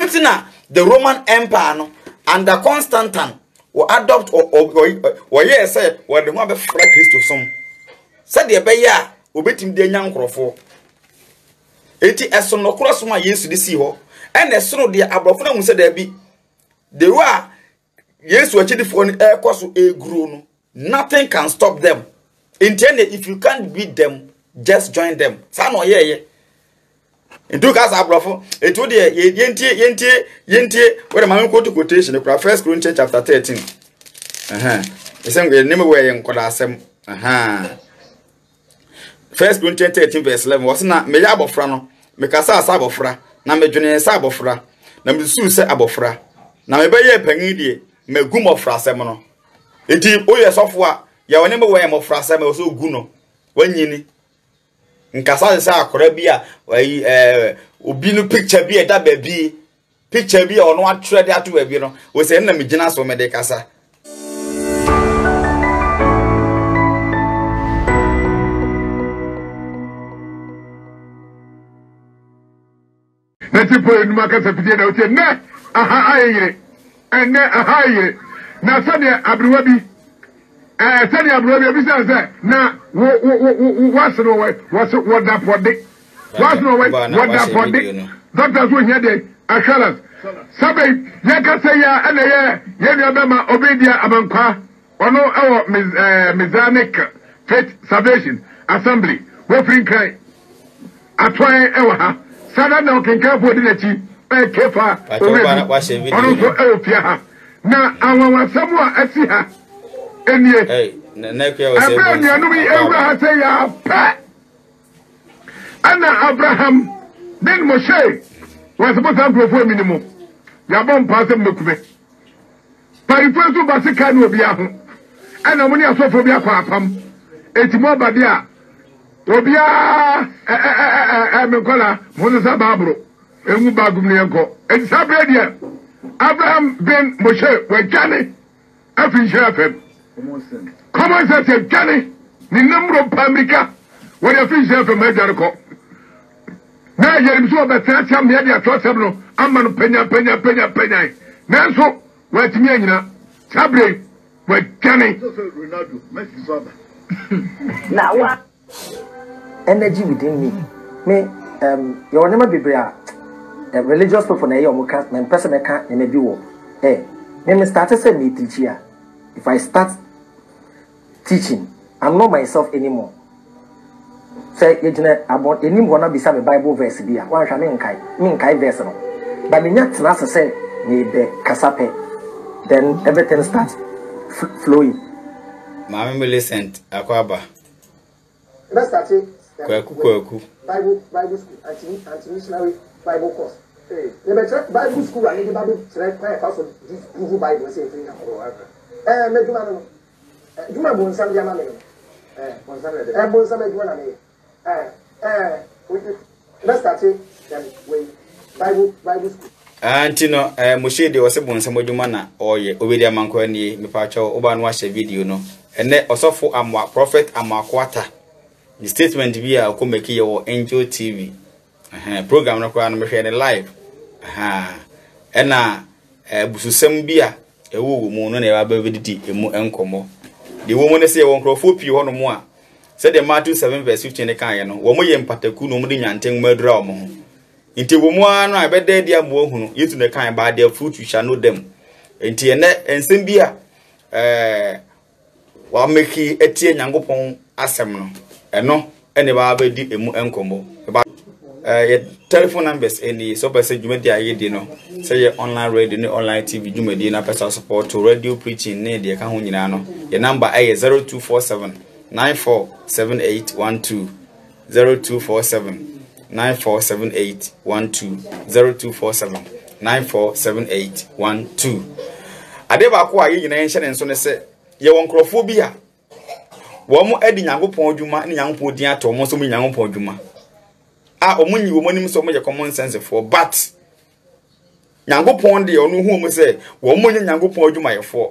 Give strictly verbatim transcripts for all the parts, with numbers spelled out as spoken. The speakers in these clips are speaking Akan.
na the Roman Empire no under Constantine or adopt or or yes say or the one be fra Christo some said the be ya obetim de nya nkrofo enti eso no cross ma Yesu de si ho and eso de abrofo na hu se da bi the wa Yesu achidifo ni e kwaso e guru no nothing can stop them. Intended if you can't beat them, just join them. Some or yeah, in two cases, Abrafo, it would be yentie, yentie, yentie, where a man quote quotation, First Corinthians chapter thirteen. Uh huh. The same way, name away and call us them. Uh huh. First Corinthians thirteen, verse eleven was not me abofrano, me casa sabofra, na me junior sabofra, na me su se abofra, na me baye penidi, me gumofra semono. Enti oye sofwa ya wone me we mo frasa me so gu no wanyini nkasa se akora bi a wai eh obi no picture bi e da ba bi picture bi ono atwere de ato ba bi no we se na me gina so me de kasa na tipo enu makasa fidie na otie ne aha ayire enne aha ayire na sane abruwa bi eh sane abruwa bi bi say na wo wo wasno we waso woda pode wasno we woda pode doctors wo here dey assurance sabe ye ka say ya ana ye ye nua be ma obedia amankwa ono ewo Messianic Faith Salvation Assembly wo free cry atwan ewo ha sada na okenka fo di na chi e kefa ono so ewo pia ha na awawa samu a asi ha enie eh na kwa wo say Abraham ya no mi ewra ha say ya pa ana Abraham den Moshe was supposed to profo minimum ya bon passe mekume parifeso basika no obi aho ana mo ni asofo bi akwa apam etimo bade a obi a eh eh mekola mo no sa babro engu bagum ne enko etisabre dia Abraham ben Moshe we jane afin shafem common sense jane ni numro pamrika we afin shafem ajarko na yerim so betra cham ne dia tosem no amma no penya penya penya penya nanso we timi anyina sabre we jane Ronaldo Messi so now what energy within me me um your name be bria a religious people na your cast na person na ka na bi wo eh me start say me teach here if I start teaching I'm not myself anymore say you know about enim gonna be some Bible verse bia wan hwa me nkai me nkai verse no but me nyat na say me be kasape then everything starts flowing mama me listen akwaba let's start it kwaku kwaku Bible Bible school anti anti missionary Bible course eh the Bible school and the Bible try quite fast this prove Bible say free na eh me duma no eh duma bon sam dia ma me eh bon sam de eh bon sam duma na me eh eh let's start it then we Bible Bible school anti no eh Moshe de wose bon sam duma na oye obedi amanko ani me pa cho oba no ahye video no ene osofo amwa prophet amwa kwata the statement bi a ko make your Angel T V eh program no kwa no me hwe live aha ena eh bususem bi a ewo wo mu no na e ba bedidi emu enkomo de wo mu ne se won krofo pi ho no mu a se de Matthew seven verse fifteen ne kan ye no wo mu ye mpataku no mu de nyanten mu adura wo ho nti wo mu a no abeda dia mo hunu yetu ne kan ba de fruit you shall know them nti ene ensem bi a eh wa meki etie Nyankopon asem no eno ene ba ba di emu enkomo eh your telephone numbers any so person jumedi ayedi no say your online radio no online T V jumedi na person support to radio preaching ne de ka ho nyina no your number ay zero two four seven nine four seven eight one two zero two four seven nine four seven eight one two zero two four seven nine four seven eight one two ade ba ko ayi nyina enhye ne so ne se ye won krofo bi a wo mo adi Nyankopon adwuma ne Nyankopon din ato mo so mo Nyankopon adwuma a omunyi wo monim so mo je common sense for but Nyankopon de onu hu mo se wo mo nya Nyankopon adwuma ye for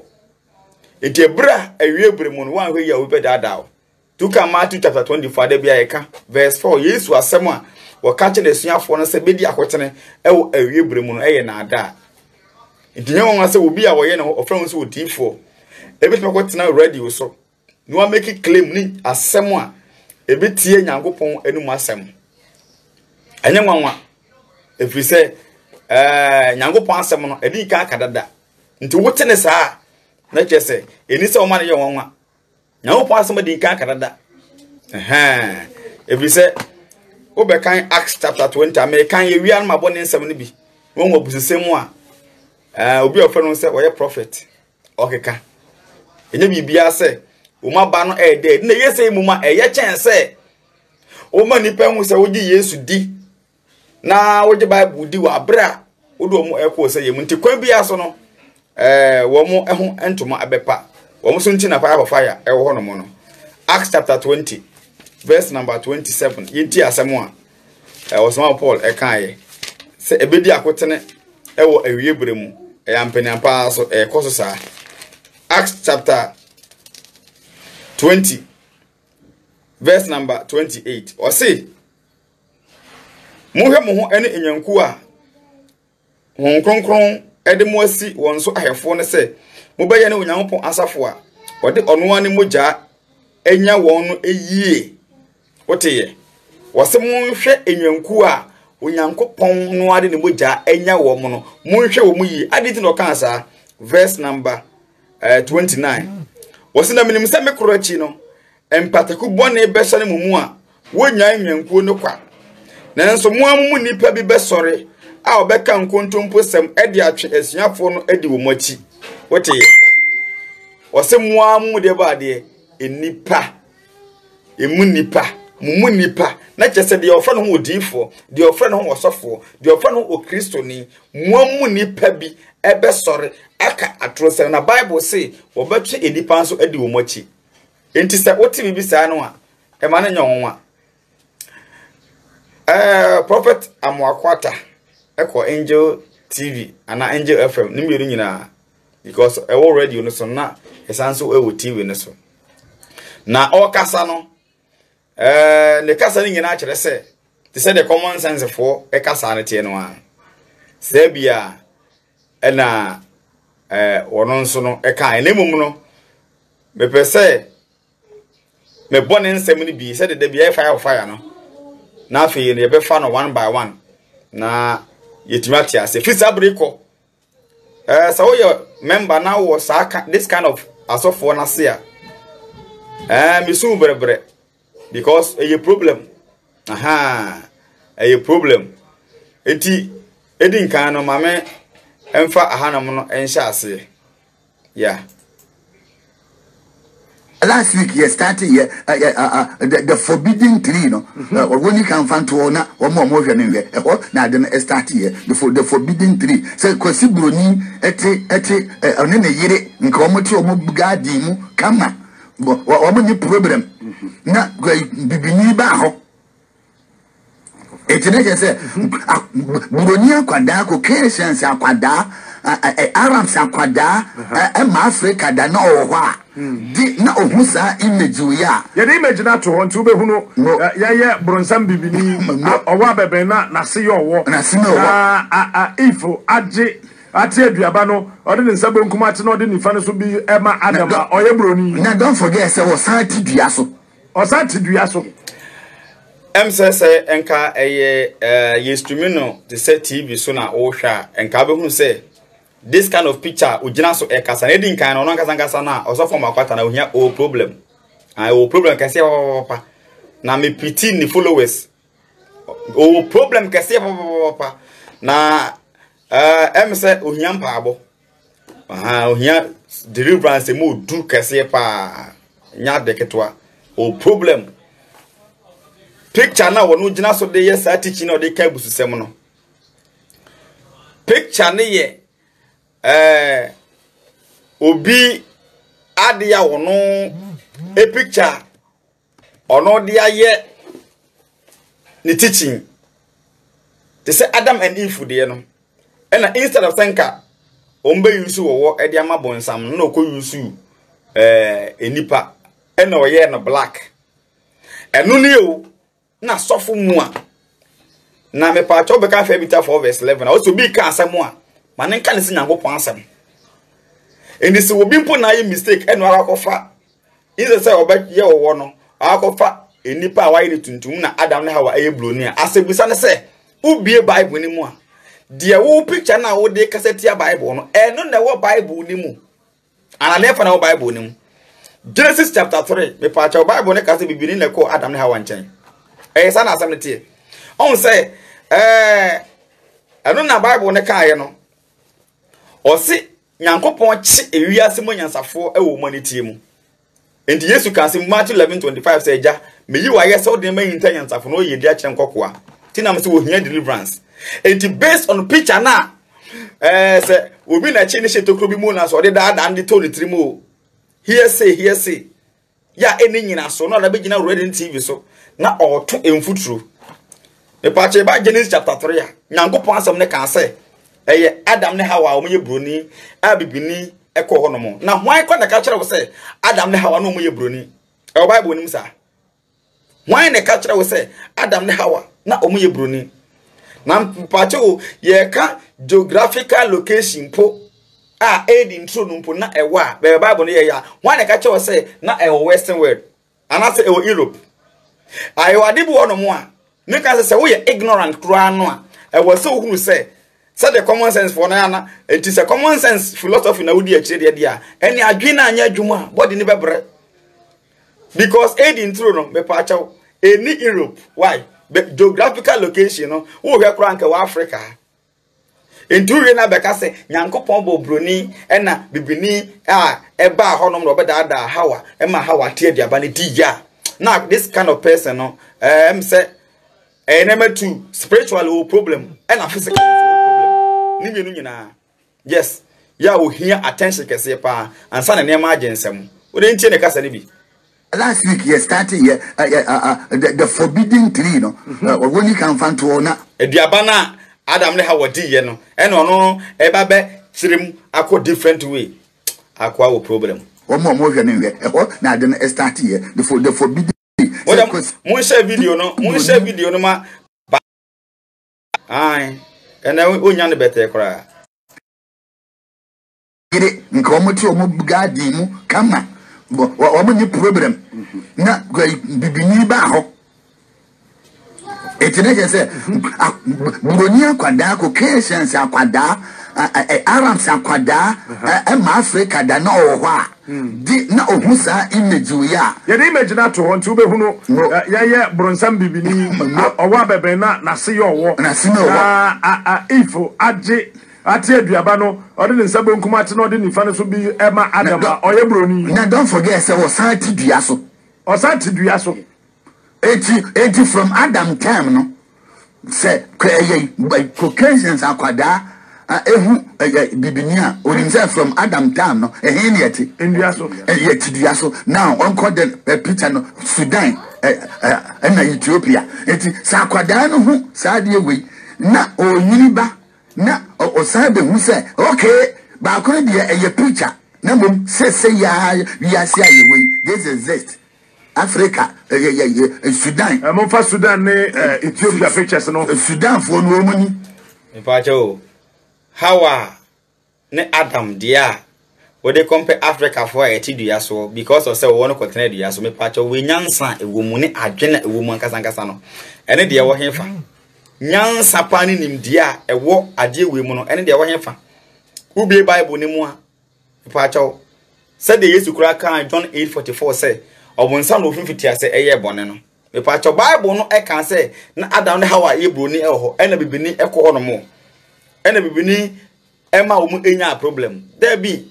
etebra awie bremu no wan hwe ya wo bedada o tuka Matthew chapter twenty-four de bia ye ka verse four Yesu asem a wo ka che na suafo no se bedi akotene e wo awie bremu no e ye na ada ntinye won ase obi a wo ye no ofran so odifo ebi tme kotena radio so no wa make claim ni asem a ebi tie Nyankopon enum asem enye nwanwa efi se eh Nyankopon asem no edi ka akadada nti wote ne saa na chese eni se o ma ne ye nwanwa Nyankopon asem edi ka akadada eh efi se obekan Acts chapter twenty American ye wian ma bone nsem ne bi won wo busesemu a eh obi ofero se wo ye prophet okeka enye bibia se o ma ba no e dead na yese mu ma e ye chen se o ma nipa hu se wogi Yesu di na wogi Bible di wa bra wo do mu e ko se ye mu nti kwan bia so no eh wo mu ehu entoma abepa wo mu so nti na fire fire e wo no mo no Acts chapter twenty verse number twenty-seven yenti asemo a e wo so Paul e kan ye se ebedi akotene e wo awie bremu e ampeniampa so e koso sa Acts chapter twenty verse number twenty-eight or say muhwe mo ho ene enyanku a hon kronkron ede mo asi won so ahefo ne se mo beye ne Onyankopon asafo a ode ono ane moja enya won no eyie oteye wose mo hwe enyanku a Onyankopon no ade ne moja enya wo mo no mo hwe wo mu yi ade ti no kan sa verse number uh, twenty-nine wose na minim se mekroachi no empataku bone be sone mumu a wonya enyanku no kwa nanso mo amu nipa bi be sore a obeka nkontompo sem ede atwe asuafo no edi wo machi wote wose mo amu de ba de enipa emu nipa mumu nipa na chese de ofra no odifo de ofra no osofo de ofra no okristoni mo amu nipa bi ebe sore aka atrose na Bible say wo betwe enipa nso edi wo machi enti se woti bibi sa no a e ma na nyonwa eh prophet Amwakwata eko Angel T V ana Angel F M nimberu nyina because e wo radio no so na esanso e wo T V no so na o kasa no eh ne kasa ni nyina akere se te se the common sense for e kasa na tie no a se bia e na eh wono nso no e kan enemu no me pese me bone nsem ni bi se de de bia fire fire no na afi ye be fa no one by one na yetimati ase fisa breko eh so we member now was this kind of asofo na se a eh misu brebre because a problem aha a problem enti edin kan no mame emfa ahanam no ensha ase yeah. Last week you started uh, uh, uh, uh, the, the forbidden tree, no. Or when you can find to na or more motion in there. Now then start here before the forbidden tree. So kwasi broni ete ete onene yire nkomoto omo bugadi mu kama. Wa omo ni problem. Na bibini ba ho. Ete na je se broni akwada ko Christians akwada Arabs akwada e ma Africa da na owa. Di na ohusa image ya ya de image na to ho nti obehunu ya ya bronsam bibini owa bebe na na se yo wo na se no wo a a ifo age ate aduaba no ode ne nsabe nkuma ate no ode nifa no so bi ema adama oye broni na don't forget say wo santi dua so o santi dua so em se se enka eye eh yestumino the set T V so na o hwa enka behunu se this kind of picture ujina so e kasa na din kan no no kasa kasa na osofo Makwata na ohia o problem ah o problem kase papa na me pity ni followers o problem kase papa na eh em se ohia mpaabo ah ohia deliverance mo du kase pa nya de ketwa o problem picture na wono ujina so de yes atichi na o de ka bususem no picture ne ye eh obi adia wono a picture ono dia ye ni teaching they say Adam and Eve de no and instead of thinker ombe yusu wo e dia mabonsam no ko yusu eh enipa ena oye no black enu ne o na sofo mu a na me pa cho be ka fa bita four verse eleven also bi ka asem a ma ne nka ne se Nyankopon asem eni se obi mpo na ye mistake eno akofa ize se oba ye wo no akofa enipa a waye tuntum na Adam ne Hawa aye bloni a asebisa ne se ubie Bible ni mu a de wo picture na wo de cassette ya Bible no eno na wo Bible ni mu ana lefa na wo Bible ni mu Genesis chapter three me pa cha Bible ne ka se bibini na ko Adam ne Hawa nchen eh sa na asem ne tie on say eh eno na Bible ne ka ye no o si Nyankopon chi ewiase mo nyansafo e wo manitie mu enti Yesu ka se Matthew eleven twenty-five say ja meyi wa ye so de ma yinta nyansafo no ye dia kyen kokoa ti na me se wo hia deliverance enti based on picture na eh say obi na chi ne shetokro bi mu na so de da da ndi to ni trimu here say here say ya eni nyina so no na be gina ready T V so na oto emfuturu me pa che ba Genesis chapter three ya Nyankopon asem ne ka say eye Adam ne Hawa omo ye broni abibini eko ho no mo na hwan ko na ka kire wo say Adam ne Hawa no omo ye broni e Bible nim sa hwan ne ka kire wo say Adam ne Hawa na omo ye broni na mpache o ye ka geographical location po a aid intro no po na ewa be Bible no ye ya hwan ne ka kire wo say na e western world ana say e Europe ayo adibu ho no mo a ne ka say wo ye ignorant kura no a e wo say ohunu say say the common sense for na it is a common sense philosophy na wudi akire de dia eni adwena anya adwuma body ni bebre because aid intro no me pa chaw eni Europe why the geographical location no wo hwe kura nka wa Africa enturi na beka say Nyankopon bo broni ena bibini a eba honom no beda da Hawa ema Hawa tie dia ba ne dia now this kind of person no em say eh number two spiritual problem ena physical Nimienu nyina yes ya wo hia attention kese pa ansa na nema agensem wo de ntie ne kasa ne bi last week you started here uh, uh, uh, the, the forbidden tree no when you can find to na ediaba na Adam ne Hawa di ye no ene ono e ba be chirim akọ different way akwa wo problem omo mo hwe ne hwe e ho na de no start here the for the forbidden tree mo share video no mo share video no ma ai and I onya ne bete kra ire nka omo ti omo gadi mu kama omo ni problem na bibini ba ho etine je se buroni akwada ko Christians akwada Arabs akwada e ma Africa da na oho a di na ohusa image ya ye the image na to ho nti ubehunu ya ye bronsam bibini owa bebe na na se yo wo na se no a ifo age ati aduaba no odi ne nsabo nkuma ati no odi ne fa no so bi ema Adama oye broni na don't forget say o santi dua so o santi dua so eti eti from Adam time no say Caucasians akwada ehu bibinia orimse from Adam time no ehe ne yeti ndua so yeti dua so now onko the picture no Sudan na Ethiopia eti sa akwada no hu sa de we na onyini ba na osabe hu say okay ba ko de eye picture na mom say say ya ya say we this is it Africa Sudan mo fa Sudan ne Ethiopia pictures no Sudan for no money me pa cho Hawa ne Adam dia we dey compare Africa for e ti dua so because of say we want to continue dua so me pa cho we nyansa ewo mu ne adwena ewo mu ankasa ankasa no ene de wo hefa nyansa pa ni nim dia ewo ade we mu no ene de wo hefa ubie Bible ni mu a me pa cho say the Yesu kura kan John eight forty-four say obunsa no fifty say eye bone no me pa cho Bible no e kan say na Adam ne Hawa e broni e ho ena bibini e ko ho no mo ena bibini ema wo mu enya problem there be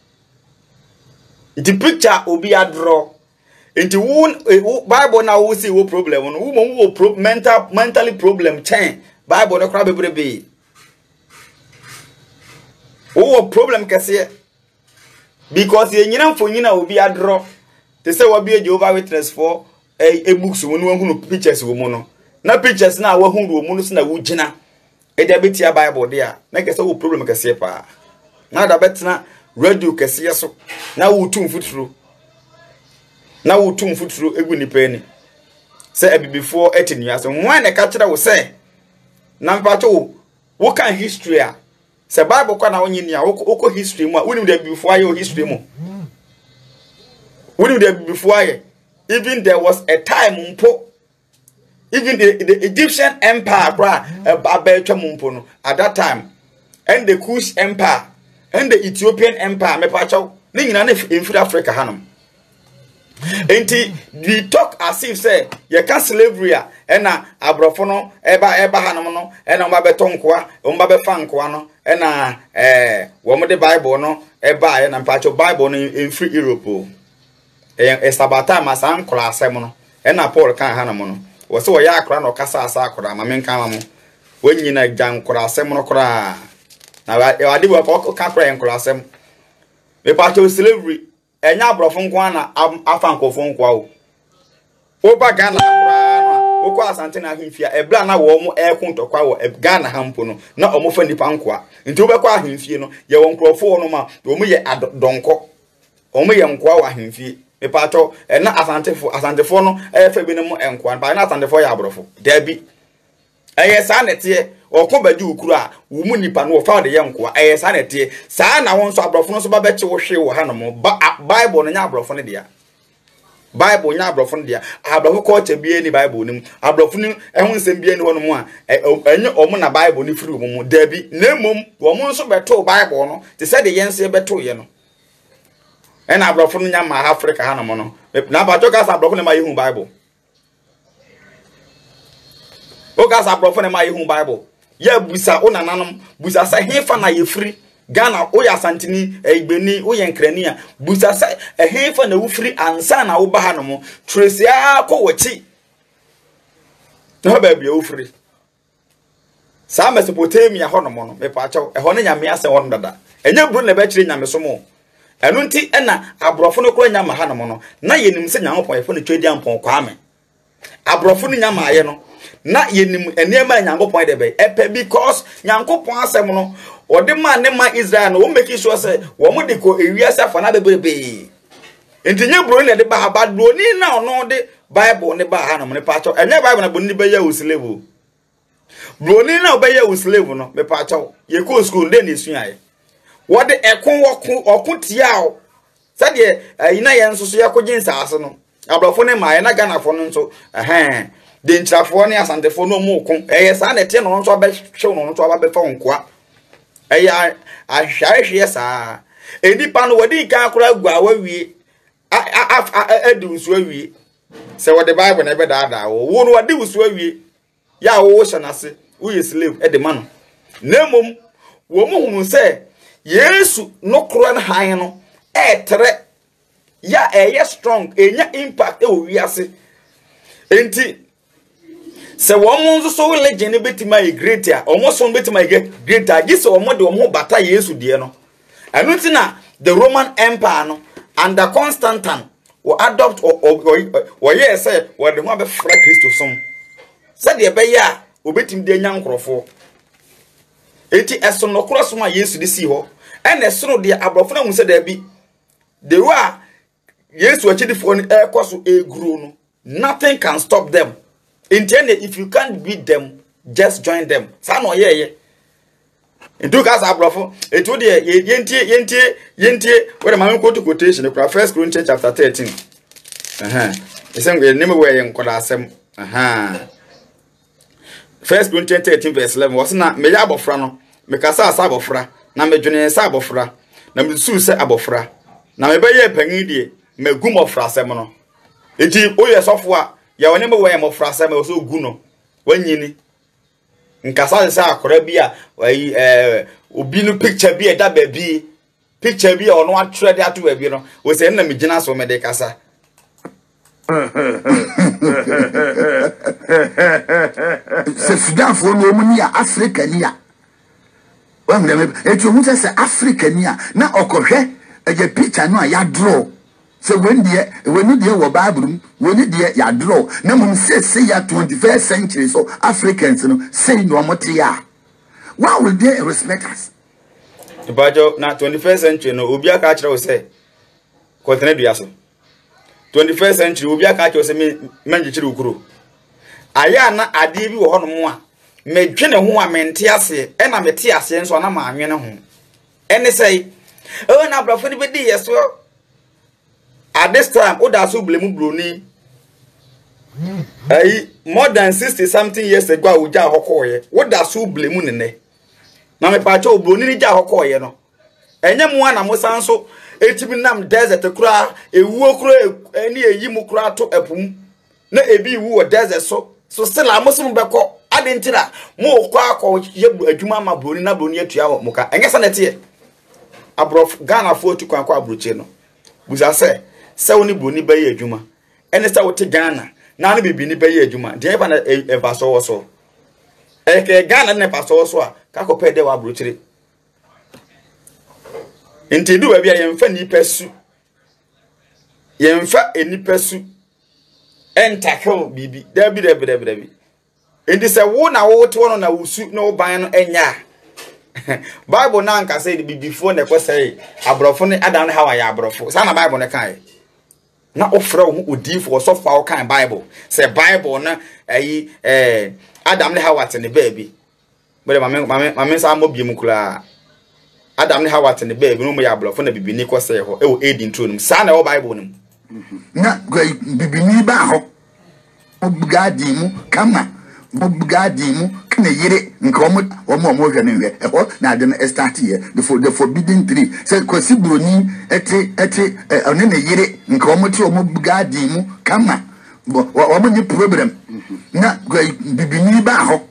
the picture obi adro into one Bible na wo see wo problem no wo wo pro, mental mentally problem chain Bible no kra bebre be wo problem kase because ye nyina mfo nyina obi adro te say wo be Jehovah Witness for e books wo no hu pictures wo mu no na pictures na wo hu wo mu no so na wo gina e da betia Bible dia na kase wo problem kase pa na da betna radio kase so na wo tum futuro na wo tum futuro egu ni pe ni say before etinua so wan na ka kira wo say na mpacho wo kan history a se Bible kwa na onyi nia wo history mu a woni dey before your history mu woni dey before ye even there was a time mpo even the, the Egyptian empire bra abetwa mpo no at that time and the Kush empire and the Ethiopian empire me pacho ni nyina na in Africa hanom enti we talk as if say you can slavery a na abrofo no eba eba hanom no na mba betonkoa mba befa nkoa no na eh wo mo de Bible no eba na pacho Bible no in free Europe e sabata masan kula asem no na Paul kan hanom no wo se wo ya akra no kasa asa akra ma men kan ma mo wonyina jan kura asem no kura na wa de wo ka kura en kura asem me pacho slavery enya abrofo nko na afa nkofo nko awo oba Ghana kura no okọ asante na ahemfia ebla na wo mo ekun tokwa wo Ghana hampo no na omo fa nipa nko nti obekọ ahemfie no ye wo nkrofo no ma omo ye adonko omo ye nko awo ahemfie me pacho na asantefo asantefo no efa bi no mo enko ba na asantefo ya abrofo dabi eye sa nete okọ badi ukuru a wo mu nipa no wo fa de ye nko eye sa nete sa na won so abrofo no so ba beche wo hwe wo ha no mo Bible no nya abrofo no dia Bible nya abrofo no dia abrofo ko che bie ni Bible nim abrofo ni ehun nsem bie ni ho no mo a enye omo na Bible ni firi omo dabi na mom wo mo so beto Bible no te se de yense beto ye no ena abrofo no nya ma Africa ha no mo no na ba to ka sa abrofo no ma yehu Bible o ka sa abrofo no ma yehu Bible ya busa o nananom busa sa hefa na ye free Ghana o ya santini egbeni o ye nkrani a busa sa hefa na wo free ansa na wo ba ha no mo trace ya ko wachi to ba bia wo free sa Mesopotamia ho no mo no me pa chaw e ho ne nyame ase ho no dada enye buru na ba kire nyame so mo enu nti ena abrofo no kro nyama ha no mo no na yenim se nyame pon ye fo no twedi ampon kwa ame abrofo no nyama aye no na yenim enema nyankopon de be epe because nyankopon asem no ode ma ne ma Israel no o make sure say wo mo de ko ewiase afa na bebrebe entinye bro ne de ba ha ba do ni na ono de Bible ne ba ha no ne pa cho enye Bible na bo ni be ya uslave bro ni na be ya uslave no me pa cho ye ko school de ni suaye wo de ekon wokun okun tiao sa de ina ye nso so ye ko jinsa ase no abrofo ne ma ye na Ghana fo no nso eh de ntrafo ne asantefo no mu kon eye sa na tie no nso ba hwe no nso ba be fa nkoa eye ahwahwe sa enipa no wodi kan akora gua wawie adu nso awie se wo de Bible na be daada wo wo no wadi nso awie ya wo hyanase wo ye slave e de ma no nemom wo mu hunu se Yesu no kro na han no etre ya eye strong enya impact e wo wiase enti se wo mo nso so legend betima e greater omo so betima e greater gi se omo de omo bata Yesu de no anu ti na the Roman Empire no under Constantine wo adopt wo ye say wo de ho be fra Christo som se de be ya obetim de nya nkrofo enti eso no kroso ma Yesu de si ho ene eso de abrofo na hu se da bi de wa Yesu achidifo ni e koso e guru no nothing can stop them. Intended if you can't beat them, just join them. Sano ye ye. Into case abrofo, it would ye yentie yentie yentie. Where my go to quotation, First Corinthians chapter thirteen. Aha. The same way name where you koda asem. Aha. First Corinthians thirteen verse eleven. Was na me ya abofra no. Me kasa asa abofra. Na me dwene sa abofra. Na me su se abofra. Na me be ye panyin die. Me gum ofra asem no. Enti oye sofo a ya woni me we mo frasa me so gu no wanyini nkasa se akora bi a wai eh obi no picture bi e da ba bi picture bi ono atwere de ato ba bi no we se na me gina so me de kasa se Sudan fo no mu ni Africa ni a wa me e tu mu se Africa ni a na okohwe e picture no a ya draw. So when the when the were Bible, when the ya draw, na mum say say ya twenty-first century, so Africans no say no motia. Why will they respect us? Bajo na twenty-first century no obi aka kire wo say continue do yaso. twenty-first century obi aka kire wo say me manji kire ukuro. Aya na ade bi wo ho no mo a me dwene ho a mente ase e na mete ase nso na ma anwene ho ene sei o na brofo ni be di yeso at this time oda so blemu broni ai more than sixty something years ago oja hokoye oda so blemu nene na me pa cha obroni ni ja hokoye no enye mu ana musa nso etibi nam desert kura ewuo kura eni eyi mu kura to epum na ebi wu o desert so so still amusum beko adentira mo kwa akọ ye adwuma ma broni na broni atua mo ka enye sanete abrof Ghana fo tu kwan kwa abroche no buza se se woni broni ba ye adwuma ene se wote Ghana na no bibi ni ba ye adwuma de ba na e fa so wo so e ke Ghana ne fa so wo so a ka ko pede wa abrochire enti du ba bia ye mfa ni pesu ye mfa eni pesu entakel bibi da bi da bi da bi da bi enti se wo na wo to no na wusu no ban no enya Bible na nka say the before na kwese abrofo ne adam ne hawa ya abrofo sa na Bible ne kan na ofra wo odifo so fa wo kan Bible say Bible na ayi eh adam ne hawa te ne baby bele mame mame mame sa mo biem kula adam ne hawa te ne baby no mo ya abrofo na bibini kwese ho e wo aid intro num sa na wo Bible num na bibini ba ho obgadi mu kama obgadi mu kana yire nka omo omo omo hwe ne hwe eho na ade no start here the for the forbidden tree say kwasi broni ete ete one ne yire nka omo ti omo obgadi mu kama omo ni problem na bibini ba ho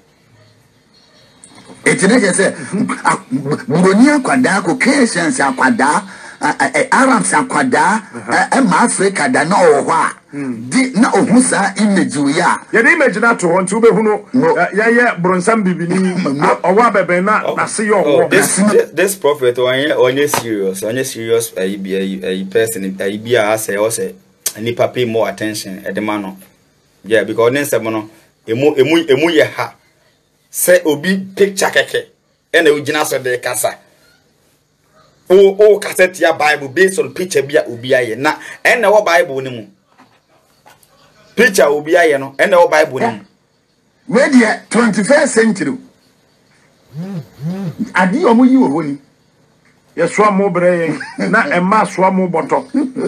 ete ne say broni akwada ko Christians akwada Arabs akwada e ma Africa da na oho a di na ohusa image ya ye the image na to hontu be hunu ya ye bronsam bibini owa bebe na na se yo this this prophet onye onye serious onye serious ayi bi ayi person ayi bi a say o say nipa pay more attention e de man no yeah because ne nsem no emu emu emu ye ha say obi picture keke e na ugina so de kasa o o cassette ya Bible based on picture bia obi aye na en na wo Bible ni mu picture obi aye no en na wo Bible ni mu we dey twenty-first century adi omo yi wo ni ye so mo bre na e ma so mo boto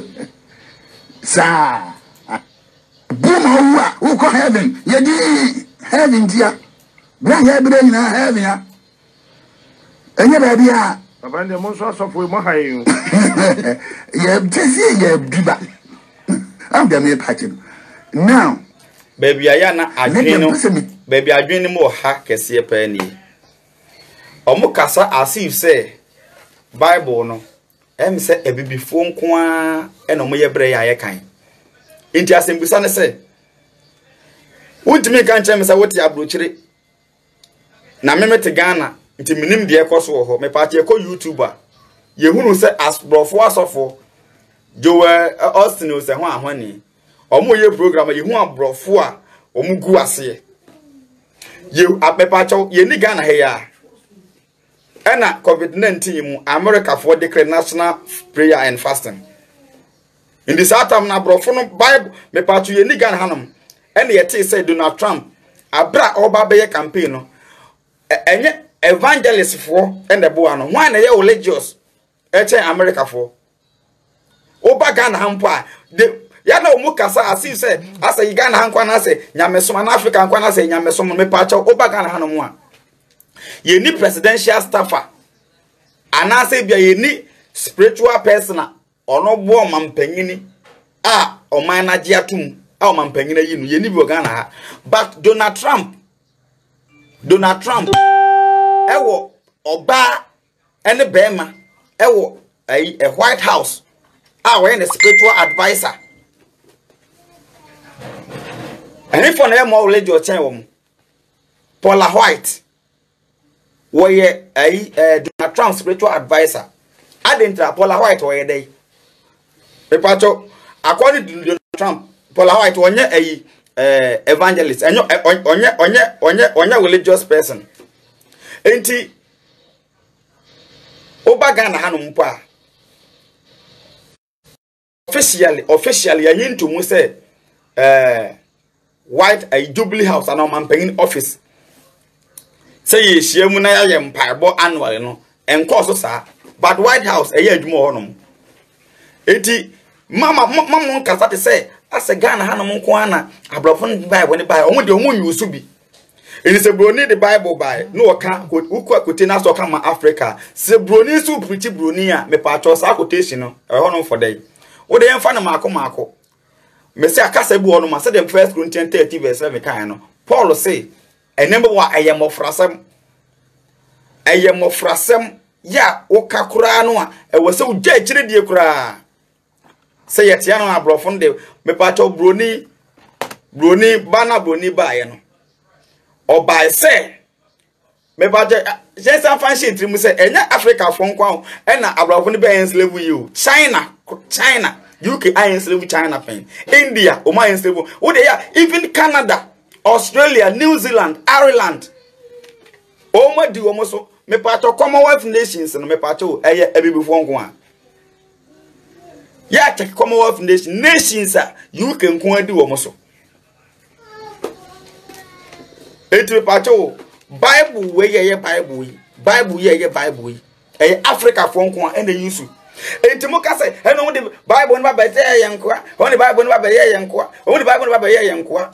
sa buma wa wo ko heaven ye di heaven dia bra ya bre ni na heaven ya enye ba bia Baba ndi mo so asofo mo hayu ye tesi ye biba am dem ye patching now baby aya na adwenu baby adwenu mo ha kese pa ni omo kasa as if say Bible no em say ebibifo nko a e no mo ye bre ya ye kan enti asembisa ne say ultimate kan chem say woti abrochire na memete Ghana nti minim de ekoso ho me party eko YouTuber yehunu se asbrofo asofo Joel Austin o se ho ahwani omo ye program yehu abrofo a omo gu ase ye apepa chaw ye ni Ghana he ya ena covid nineteen mu America for declare national prayer and fasting in this time na abrofo no Bible me party ye ni Ghana hanom ena ye te say Donald Trump abra oba be campaign no enye evangelist for and the boy no one na religious eche America for oba Ghana hampa de ya na omu kasa asi say asa yi Ghana hankwa na say nyamesom na Africa hankwa na say nyamesom me pa cha oba Ghana hanomu a ye ni presidential staffer ana say bia ye ni spiritual person ono bo mampanyini a oman na je atum a omampanyina yi no ye ni bi Ghana ha but Donald Trump Donald Trump ewo oba ene bema ewo a, a White House ah we a spiritual advisor and if on em religious chen wo Paula White we a, a Donald Trump spiritual advisor adentra Paula White we dey pepacho according to Donald Trump Paula White onye a uh, evangelist enyo onye onye onye onye religious person enti oba Ghana hanom pa officially officially ya hintu mu say eh White a Jubilee House and man paying office say ye shemu na ya mpaibo annual no enko so saa but White House eye adwuma honom eti mama mama nkasa te say ase Ghana hanom nko ana abrofon Bible ne Bible omo de omo nyusu bi eni se broni the Bible by no waka uku akote na so kama Africa se broni su preach broni a me pa cho sa quotation no e honom for day wo de emfa na mako mako me se akasa bi honom ase dem First Corinthians thirty verse seven kan no Paul say enembe wa ayemofrasem ayemofrasem ya woka kura no a e wo se ugya kire die kura se yetia no abrofon de me pa cho broni broni bana broni ba ye no oba se me ba je je san fan shit mu se enya Africa fon kwa e na abrofon be enslave you China China U K I enslave China pen India o ma enslave wo de ya even Canada Australia New Zealand Ireland o ma di wo mo so me pa to Commonwealth nations no me pa to eye ebibifo nko a ya check Commonwealth nations nations a U K nko adi wo mo so eti pa to Bible we ye Bible Bible ye ye Bible eye Africa fo nko a ene yusu enti mo ka say eno mo de Bible no ba be ye nko a o de Bible no ba be ye nko a o de Bible no ba be ye nko a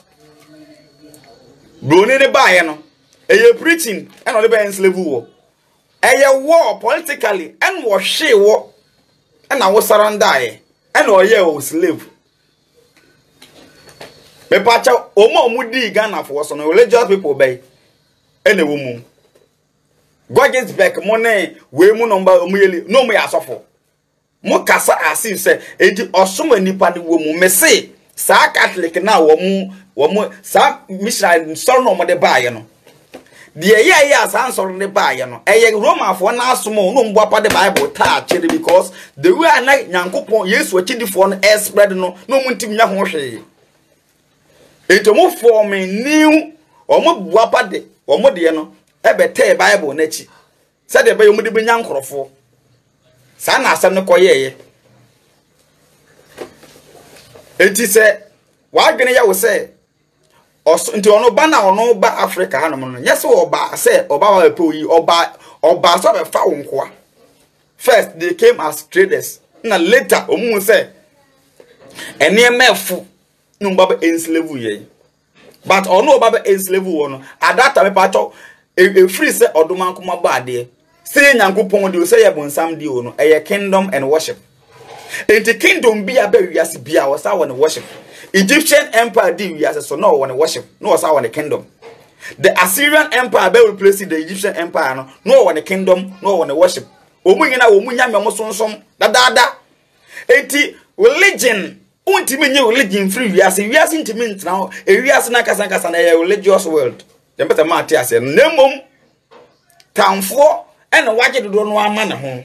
broni ne ba ye no eye preaching eno de be enslave wo eye war politically en wo hwe wo na wo surrender ye en o ye o slave me pacha o mo mu di Ghana for so no religious people be en e wo mu Gorgeous back money we mu number o mu yeli no mu ya sofo mo kasa asif se edi osoma nipa ne wo mu me se sa Catholic na wo mu wo mu sa mission so no mo de ba ye no the yeah yeah san sorry the buy no eh Roman for na asomo no mbo apa the Bible ta chere because the way na Nyankopon Yesu achidifo no e spread no no muntim nya ho hwe eto mo form new omo bu apa de omo de no e be te Bible na chi se de be yo de benya nkrofo sa na asem ne koyeye enti se wa dwene ya wo se oso nti ono ba na ono ba Africa hanom no yes oba say oba wa pe yi oba oba so be fa wonkoa first they came as traders na later omu say ene mefu no ba be enslave ye but ono oba be enslave wo no at that time pa cho e free say odoma nkoma ba ade say Nyankopon de say ye bonsam de o no e kingdom and worship enti kingdom bia ba wiase bia wo sa wo worship Egyptian empire did yes, so no one worship, no was our kingdom. The Assyrian empire be replace the Egyptian empire, no, no one kingdom, no one worship. Omuyina omunya me mosonsom da da da. Enti religion, untimi nye religion free yes, yes intimate now, e yes na kasa kasa na religious world. Dem better ma tia se nemom tamfo ene waje dodo no ama ne ho.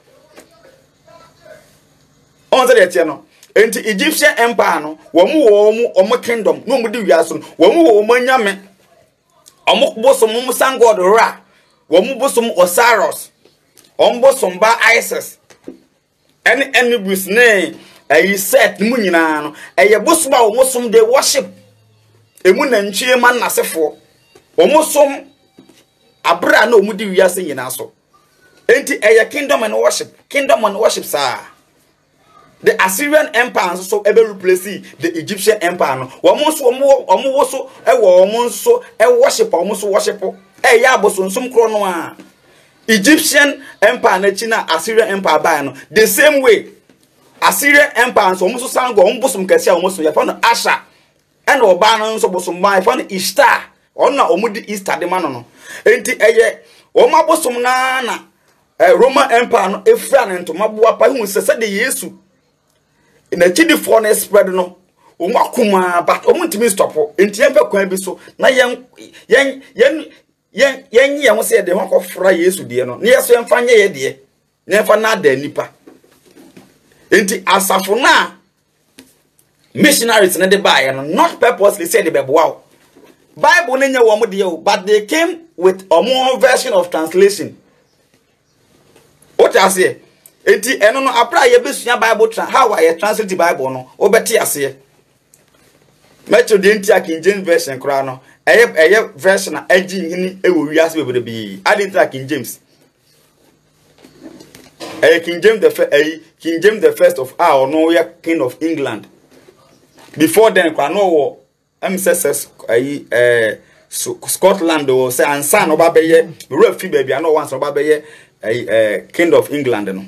On say that no. Enti Egyptian empire no womu womu omo kingdom no mu di wiaso no womu womu nyame omo bosom mu sangod ra womu bosom Osiris omo bosom ba Isis any any busne ayi set mu nyina no eye bosom a womu som de worship emu na ntwie man nasefo womu som abra na omu di wiaso nyina so enti eye kingdom and worship kingdom and worship sa the Assyrian empire so ebe replace the Egyptian empire no womo so womo womo so e wo womo so e worship womo so worship e ya abosonsum kro no a Egyptian empire na chi na Assyrian empire ba no the same way Assyrian empire so womo so sango womo bosom kase a womo so ya fa no Asha e na oba no so bosom ba fa no Ishtar ona womo di Easter de ma no no enti eye womo abosom na na Roman empire no efra na ntoma boa pa hu se se de Yesu na chidi for na spread no omo akuma but omo ntimi stop enti yempe kwan bi so na yen yen yen yen yen ye ho se de ho kofra Yesu de no na yeso yemfa nye ye de na yemfa na da nipa enti asafo na missionaries na de buy no not purposely say the bebo Bible na nya wo mo de but they came with a more version of translation what I say enti eno no apra ye besua Bible tra how I translate the Bible no obeti ase metro de enti King James version kra no ɛyɛ ɛyɛ version a ɛgye hini ɛwɔ wiase bebree bi adint like King James ɛyɛ King James the first ɛyɛ King James the first of our no yɛ King of England before then kwa no wɔ M S S ɛyɛ ɛɛ Scotland o say ansa no ba bɛyɛ wura fi baabi ano once no ba bɛyɛ ɛyɛ King of England no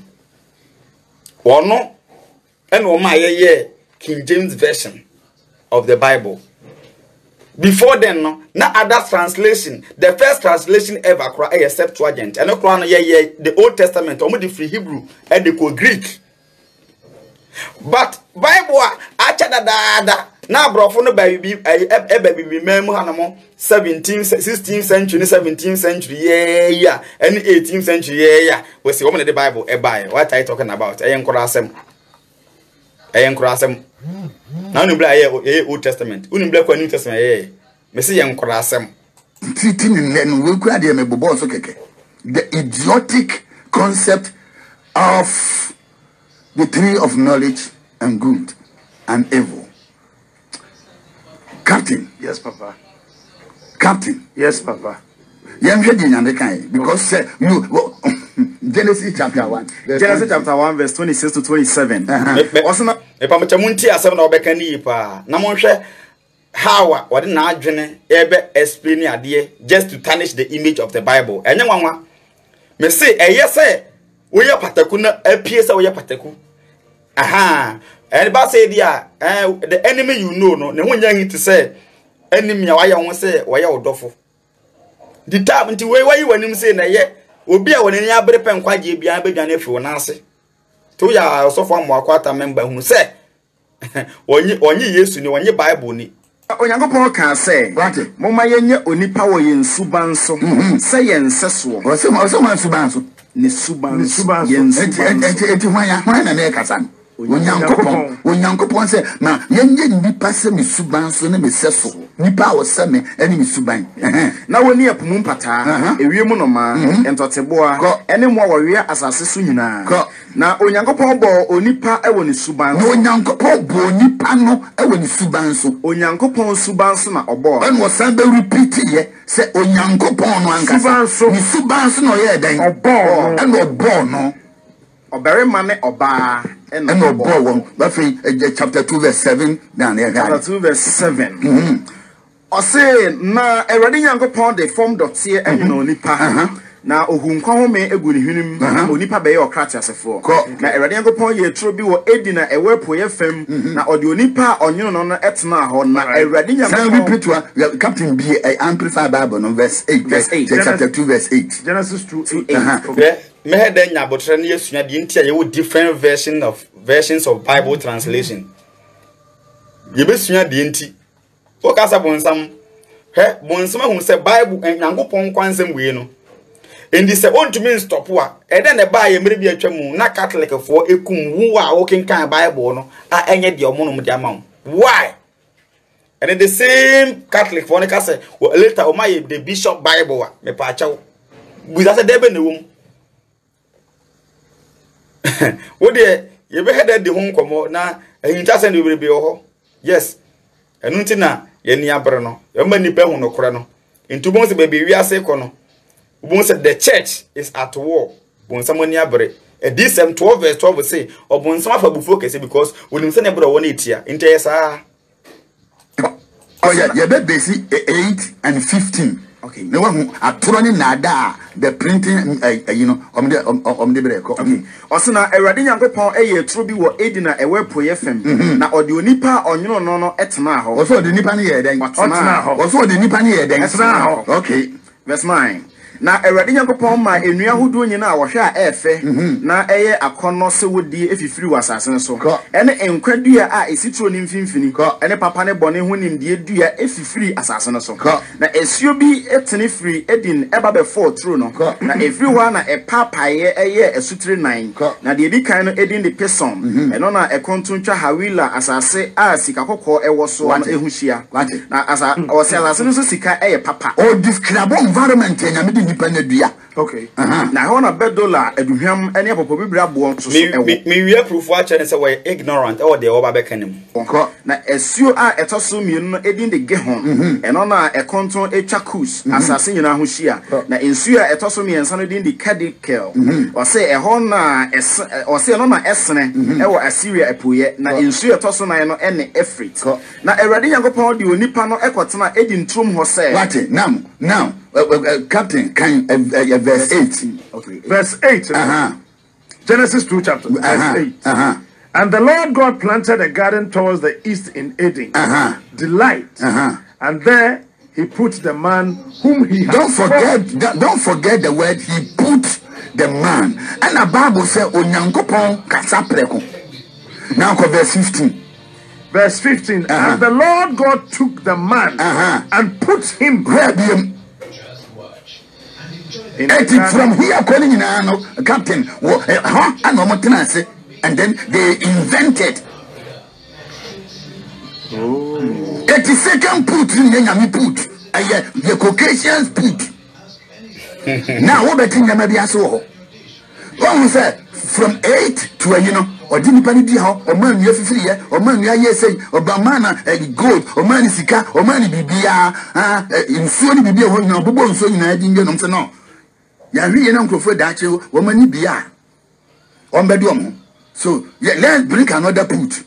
wɔno ɛna wɔn a yɛyɛ King James version of the Bible. Before then, no, na other translation. The first translation ever cry a Septuagint. And no crown yeah yeah the Old Testament, almost the free Hebrew and the Greek. But Bible acha da da da na brofo no baby e baby mem hanamo seventeenth sixteenth century seventeenth century yeah yeah and eighteenth century yeah yeah we see woman the Bible e buy. What are you talking about? E nkora asem. E nkora asem. Now you play Old Testament. You play New Testament. Eh, me say yen kora asem. Treating in we could have me bobo so keke. The idiotic concept of the tree of knowledge and good and evil. Captain. Yes, Papa. Captain. Yes, Papa. Yen hwedi nyande kan because say you well, Genesis chapter one. Genesis chapter one verse twenty-six to twenty-seven. Also na e pa machamunti asem na obeka ni pa. Na monhwe how what na adwene ebe explain ade just to tarnish the image of the Bible. Enye nwanwa. Me say eye say we ye pataku na apie say we ye pataku. Aha. And ba say dia the enemy you know no ne ho nya hit say enemy a waya ho say we ye odofo. The time nti we why wanim say na ye obi a wonani abere pen kwaje bia badwane afi wona ase to ya osofo amoakwata member hu say onyi onyi Yesu ni onyi Bible ni Onyankopon ka say momma yenye onipa wo yensubanso say yenseso o se o se man subanso ne subanso yensubanso enti enti hwan hwan na na kasa Onyankopon Onyankopon say na yenye nipa se me subanso ne me seso nipa wo se me ene me suban na woni apumu mpata ewiem no ma entoteboa ene mo wo we asase so nyina na Onyankopon bo onipa ewo ne subanso Onyankopon bo onipa no ewo ne subanso Onyankopon subanso na obo en wo san be repeat ye say Onyankopon no ankasa ni subanso no ye den obo en obo no obere mane oba en obo won ba fi chapter two verse seven down there chapter two verse seven mhm o say na Ewrade Nyankopon de form dotie en no nipa na ohunkwa home egu ne hwenim onipa be ye okratia sefo na Ewrade Nyankopon ye tro bi wo edina ewepo ye fam na ode onipa onyono no no etena ho na Ewrade Nyankopon Captain B Amplified Bible no verse eight verse eight chapter two verse eight Genesis two eight me had then yabotre na yesua de ntia ye wo different version of versions of Bible translation ye besua de nti o kasa bonsam he bonsam hu se Bible Nyankopon kwansem we no endi se on to mean stop wa e den e ba ye mere bi atwamu na Catholic for ekum wu a wo kenkan Bible no a enye de omo no mo de ama why and the same Catholic for ne kasa later o ma ye the Bishop Bible wa me pa achaw bu za se debe ne wom wo de ye be head de ho nkomo na ehinta se ne bebre ho yes enu nti na ye ni abre no e ma ni pe hu no kore no ntu bon se be be wi ase ko no bon se the church is at war bon samoni abre e this twelve verse twelve say obon sama fa bufo kese because wonim se ne bro wona etia nti yes ah oh yeah ye be base eight and fifteen. Okay. No one atroni nada the printing uh, you know om de om de breko. Okay. Osuna Ewrade Nyankopon eye tro bi wo edina ewepo ye fam na ode onipa onyono no no etena ho. Oso de nipa ne ye den. Otena ho. Oso de nipa ne ye den. Etena ho. Okay. Verse nine. Na Ewrade Nyankopon ma enua hodo nyina a wo hwe a efe na eye akono se wodi efifiri wasase so ene enkwadua a esitro ni mfimfini ene papa ne bone ho nimdie dua efifiri asase no so na esio bi etene free edin eba be four true no na every one na epapaye eye esutire nine na de edikan no edin de person eno na ekontontwa hawila asase a sika kokko ewo so na ehuhia na asa o se asase no so sika eye papa o describe environment nyame nipa na dua. Okay. Na ho na bedola aduhwam ene apopo bibira bo nso so ewo. Me we proof wa chere say we ignorant or dey oba bekanim. Na esuo a etoso mienu no edin de ge ho. Eno na ekonton etwakus asase nyina ho hia. Na ensuo a etoso miensa no din de Kadikel. O say ehon na o say no na esene ewo Assyria epoye na ensuo etoso na no ene Efrit. Na Awurade Nyankopɔn de onipa no ekotena edin trum ho say. What now? Now Uh, uh, uh, Captain, can uh, uh, uh, verse eight. Okay. Verse eight. Uh-huh. Genesis two chapter. Verse uh-huh. eight. Uh-huh. And the Lord God planted a garden towards the east in Eden. Uh-huh. Delight. Uh-huh. And there he put the man whom he don't had forget don't, don't forget the word he put the man. And the Bible says Onyankopon kasa preko. Now go verse fifteen. Verse fifteen. Uh-huh. And the Lord God took the man uh-huh. and put him where the it from here calling in ano captain huh and no tenancy and then they invented oh eighty second put in nyame put aye the Caucasians put now what betting nyame bia so one say from eight to you know or didn't pani di ho o man you fifiri ye o man you aye say obama na gold o man sika o man bibia ah nsuo ni bibia ho nyina bobo nsuo nyina di ngwe no say no ya wi na nkrofo da ache wo mani bia on bedo mo so yeah, let's bring another put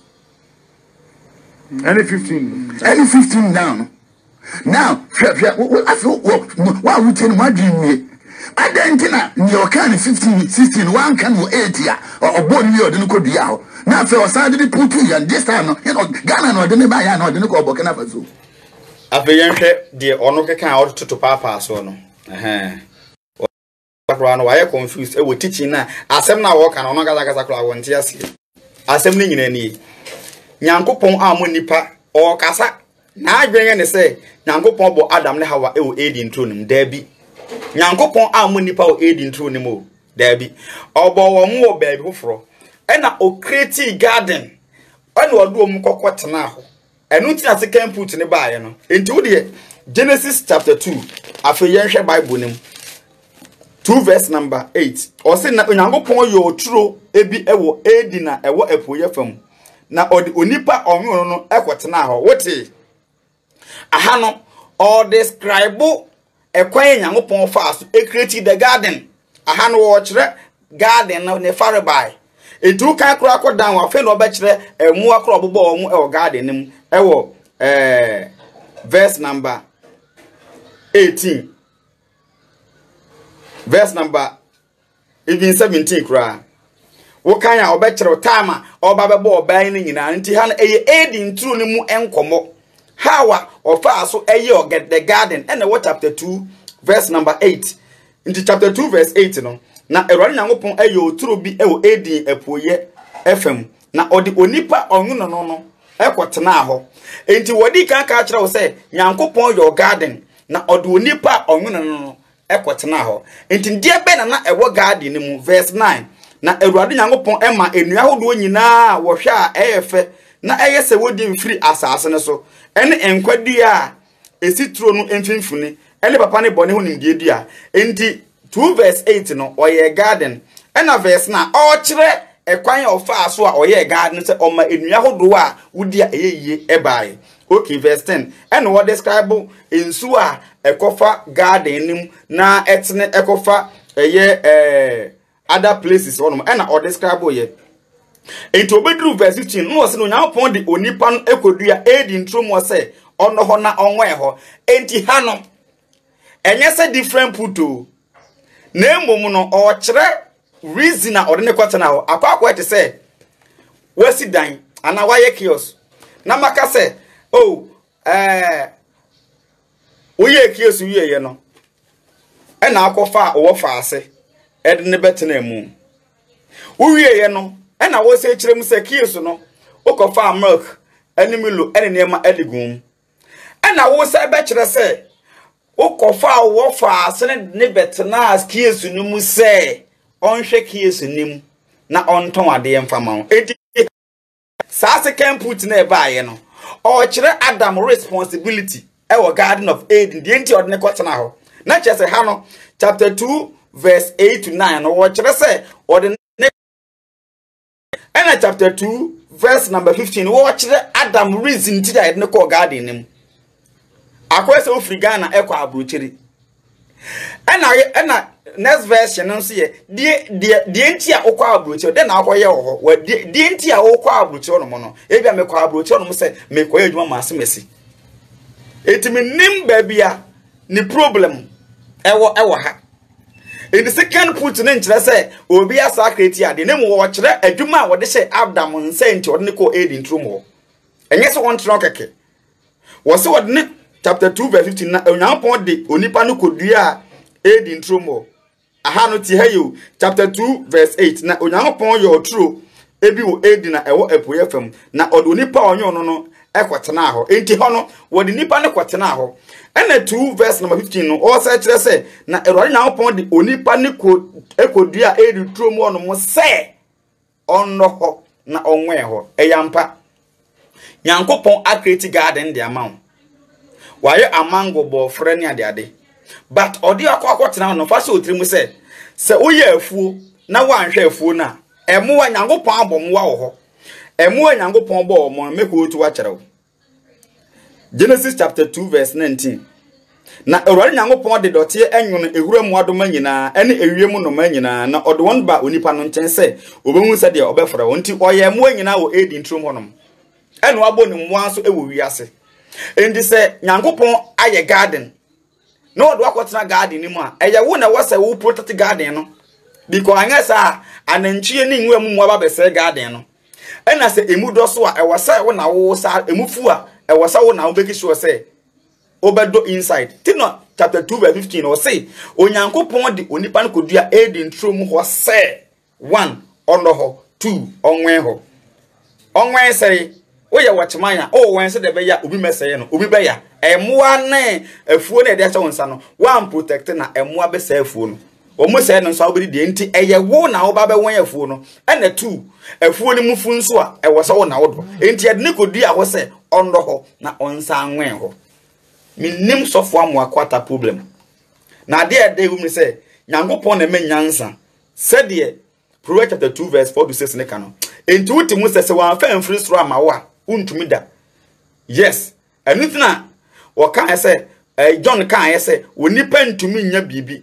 any fifteen any fifteen down now I feel what we tell my dream adentina ni okan fifteen sixteen one can eight ya or born you de ko dua ho na fe o side the put you this time no you know Ghana no de ne ba ya no de ne ko Burkina Faso afi yen hwe de ono kekan a ototo papa so no eh akra no why confused e wo teaching na asem na wo kan ono gaza gaza kra wo ntia se asem ni nyina ni Nyankopon a mo nipa o kasa na adwenye ne se Nyankopon bo Adam ne Hawa e wo Eden throne da bi Nyankopon a mo nipa wo Eden throne mo da bi obo wo mo wo baabi hofro e na o create garden ene odo mu kokotena ho enu tia second put ne baaye no enti wo de Genesis chapter two afi yen hwe Bible nim two verse number eight. Or say na Onyankopon yo tro ebi ewo edi na ewo epoye fam. Na odi onipa onwo no ekotena ho. Wote aha no or describe ekwan Nyankopon fa so e create the garden. Aha no wo kire garden no ne fare by. Etu kan kro akodan wa fe no be kire emu akro obobo omu ewo garden nim ewo eh verse number eighteen. Verse number even seventeen kra wo kan ya obekere time oba bebo oban ni nyina nti ha eye Eden true ni mu enkomo Hawa ofa aso eye oget the garden and what chapter two verse number eight nti chapter two verse eight no na Awurade Nyankopon eye oturo bi e wo Eden epoye fm na odi onipa onwuno no no ekotena ho nti wodi kan ka kire wo se Nyankopon your garden na odi onipa onwuno no no ekotena ho enti ndie be na na ewo garden mu verse nine na Awurade Nyankopon ema enua hodo nyina wo hwe a eyefe na eye se wodi mfiri asase ne so ene enkwadi a esitro no emfimfuni ene papa ne bone ho nimdie dua enti two verse eight no oye garden ena verse na o kire ekwan ofa aso a oye garden se oma enua hodo a wodi a eyeye ebae. Okay, verse ten. And what describe ensu a ekofa garden nim na etne ekofa eye eh other places one and or describe ye. Into obedru verse fifteen no was no Nyankopon de onipa no ekodua Eden trom wo se ono ho na onwe ho enti ha no enye se different puto na emom no o kire reason na ode ne kwata na ho akwa akwa te se wasi dan ana waye kios na maka se oh eh oye kios wiye ye no e na akofa wo fa ase e de ne betena mu wiye ye no e na wo se kirem se kios no okofa milk animilo ene nema edigum e na wo se be kire se okofa wo fa ase ne betena as kios no mu se onhwe kios nim na onton ade mfama edi sa se kan put na e baaye no or chere Adam responsibility e wo garden of Eden the enti odne kwatena ho na chese ha no chapter two verse eight to nine no wo kire say or the and chapter two verse number fifteen wo kire Adam reason ti da ne ko garden nim akwese ofri Ghana ekọ abrochiri ena ena next verse no so ye die die die nti a okọ abrochiri de na akoye ho wa die die nti a okọ abrochiri no mo no e bia mekọ abrochiri no mo se mekọ adwuma ma asemesi etimi nim ba bia ni problem ewo ewo ha in the second put no nkyere say obi asa create ade ne mo wo kire adwuma a wo de hye Adam nse nti wo ne ko edin trum ho enye so won tro keke wo se wo ne chapter two verse fifteen na onyampon de onipa no kodua edin trum ho aha no ti hayo chapter two verse eight na onyampon yo true ebi wo edin na ewo epoye fam na odo onipa onyo no no ekwatena ho enti ho no wo de nipa ne kwatena ho ena two verse number fifteen no o say kire say na erori nyampon de onipa ne ko ekodua edin trum ho no mo say onno ho na onwe ho eyampa nyankopon akreti garden de amount waye amango bo freni ade ade but odi akwakotena no fa se otirimu se se oye afuo na wanhwe afuo na emu wa nyankopon abom wa wo ho emu wa nyankopon bo mo meko otu wa kyerɛw Genesis chapter two verse nineteen na erori nyankopon de dote enwono ehura mu adoma nyina ene ewiem no ma nyina na odo won ba onipa no nkyɛn se obehu se de obɛfra wonti oye emu nyina wo edin trum honom ene wabo ne mu anso ewo wiase endi se nyankopon aye garden no do akotena garden ni mu a eye wo na wose wo protect garden no because anya sa ananchie ni nwa mu aba bese garden no ena se emu do so a e wose wo na wo sa emu fu a e wose wo na wo beki sure se obedo inside tino chapter two verse fifteen o say onyankopon de onipa no kodua edin trum ho se one ono ho two onwen ho onwen say oye watchmanya o wen se de be ya obi meseye no obi be ya emua ne afuo na de acha wonsa no one protect na emua be se afuo no omo se no so obedi de nti eye wo na wo ba be won afuo no ena two afuo ni mufu nso a e wo se wo na wo do nti ade ne kodua wo se ondo ho na onsa anwen ho minim sofo amu akwata problem na de ade wu mi se nyankopon na me nyansa se de Proverbs chapter two verse four to six ne kano enti wuti mu se se wan fa mfiri soro ama wo a untumi da yes anything na wo kan say John kan say wonipa ntumi nya bibi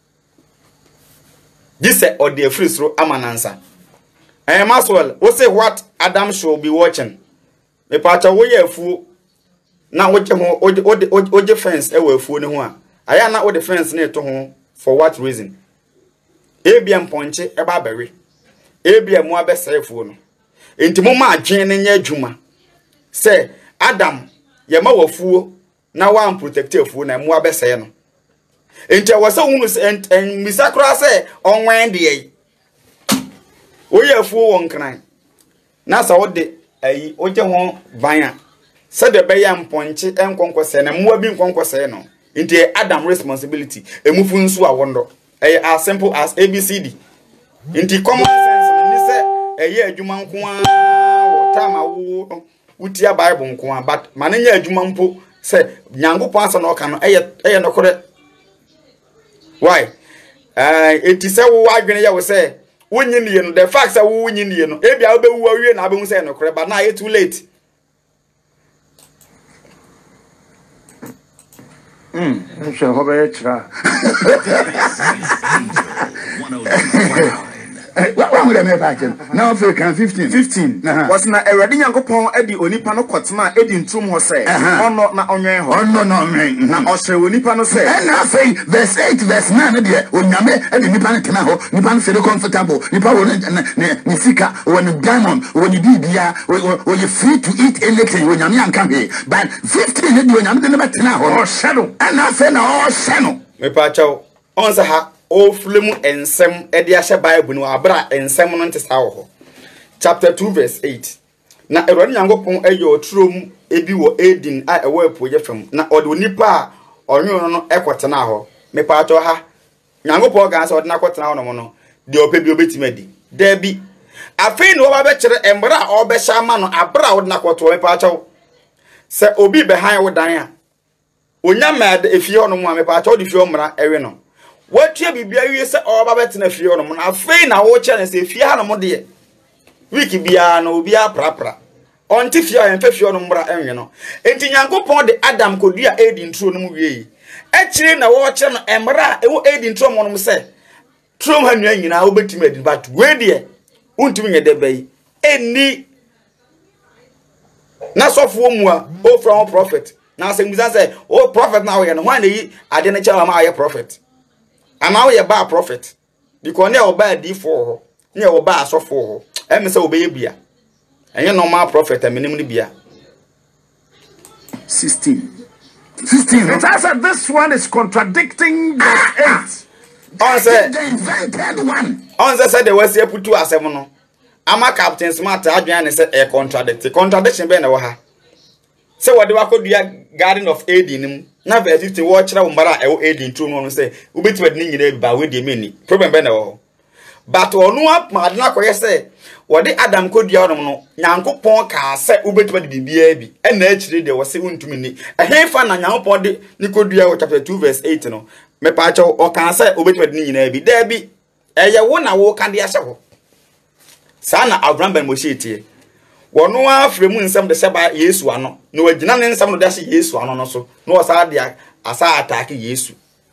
this say or the free soro amanansa eh Maxwell wo say what Adam should be watching me pacha wo ye afuo na wo je ho o je fence e wo afuo ne ho a aya na wo de fence na eto ho for what reason ebia ponche e ba bewe ebia mu abese afuo no enti mo ma adwen ne nya adwuma se Adam ye ma wafuo na wan protect afuo na mu abese no enti wasa hunu se misakra se onwen de yi oye afuo won kran na sa wode ayi oje ho vanya se de be ya mponche enkonkose na mu abi nkonkose no enti Adam responsibility emufu nso a wondo eh as simple as A B C D enti common sense ni se eye adwuma nko a wo tama wo utia Bible nko a but manenya adwuma mpo se nyankopon asa na oka no eye eye nokore why eh enti se wo adwene ya wo se wonyi ne no the fact say wo wonyi ne no e bia obewu awie na abehu se nokore but na too late mm sure ho be try what what would I make back now for can fifteen fifteen was na erade nyankopon edi onipa no kwotena edi ntrum ho se ono na onwen ho ono na onwen na ohwe onipa no se na say verse eight verse nine de onyame edi nipa no tena ho nipa no feel comfortable nipa wo ne sika wo ne diamond wo ne bibia wo you free to eat anything onyame anka he but fifteen de onyame de ne tena ho shadow na say na o shadow me pa chaw onza ha o flemu ensem e de ahye Bible no abra ensem no ntesa wo chapter two verse eight na erode nyankopon ayo trom ebi wo Eden a ewo epoje fam na ode onipa a onyo no ekotena ho me pa chaw ha nyankopon ga so ode na kotena ho no no de ope bi obetimadi da bi afei no ba be kire embra a obehya ma no abra ode na koto me pa chaw se obi be han wo dan a onya mad efie hono mu amepa acho de fie omra ewe no watua bibia wie se oba betena fie hono mu na afei na wo che ne se fie ha no mu de wiki bia no bia prapra onti fie a emfa fie hono mra enwe no enti Nyankopon de Adam kodua edi ntro no mu wie e kire na wo che no emra e wo edi ntro mo no mu se trom ha nua nyina wo betimi edi but we de untimi nye de bai eni na sofo mu a o from prophet na say musa say oh prophet now ye no why na yi ade na chawa ma ye prophet ama wo ye ba prophet because na oba di for ho na oba asofo ho e me say obeye bia enye normal prophet aminim ni bia sixteen sixteen It has said this one is contradicting verse eight. On say the invented one on say the was putu asem no ama Captain Smart adwan ne say e contradict contradiction be na wo ha say what the wakodua Garden of Eden nim na verse fifty wo kira wo mara e wo Eden tru no say ubetiba ni nyina ba we de meni problem be na wo but onu ap ma de na koye say wo de Adam kodua no no Nyankopon ka say ubetiba de bibia bi e na akire de wo say untumi ni e hefa na Nyankopon de ni kodua wo chapter two verse eight no me pa cha o kan say ubetiba de ni nyina bi da bi e ye wo na wo kan de ahye ho sana Abraham ben Moshe tie wono afre mu nsem de seba Yesu ano no wagina ne nsem no de ahye Yesu ano no so no wasa de asa attack Yesu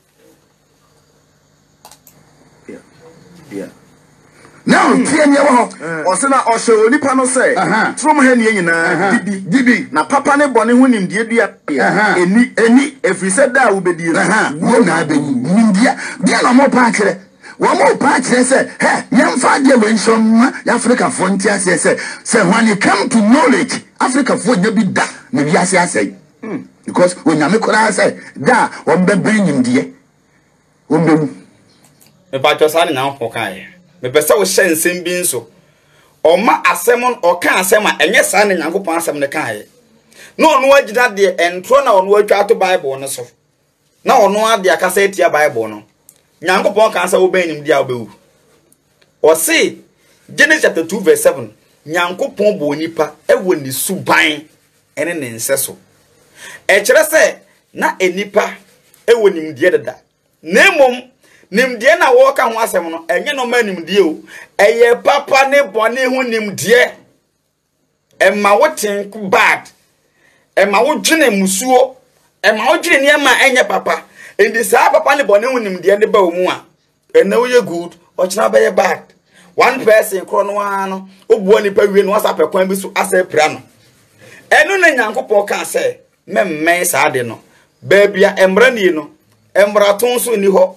yeah yeah now tie ne wo o se na o hye onipa no say trom ha ne nyina dibi dibi na papa ne bone ho nimdie dua eni eni efri se da wo bedi wo na be nimdie dia na mo pa kire wo mo pa kire se he nyamfa de we nsom Africa frontier se se se when you come to knowledge Africa fo nya bi da na bi ase ase because when you make say da wo be bring nimdie wo be me pa cho sa ne Nyankopon kan me pese wo hye nsem bi nso oma asem o kan asem a enye sa ne Nyankopon asem ne kan ye no ono agida de entro na ono atwa to Bible no so na ono ade akasa etia Bible no Nyankopon kan sa wo benim dia obewu o se Genesis chapter two verse seven Nyankopon bo nipa ewo ni suban ene ne nseso e kire se na enipa ewo nimdie deda nemom nimdie na wo ka ho asem no enye no ma nimdie o eye papa ne bone ho nimdie e ma wo think bad e ma wo dwene musuo e ma wo dwene ne ma enye papa indi sa papa ne bone ho nimdie de ba wo mu a ene wo ye good o kina ba ye bad one person kro no ano obuo ni pa wie no asa pe kwan bi so asa pra no enu na Nyankopon ka se memme sa de no ba bia emra ni no emra ton so ni ho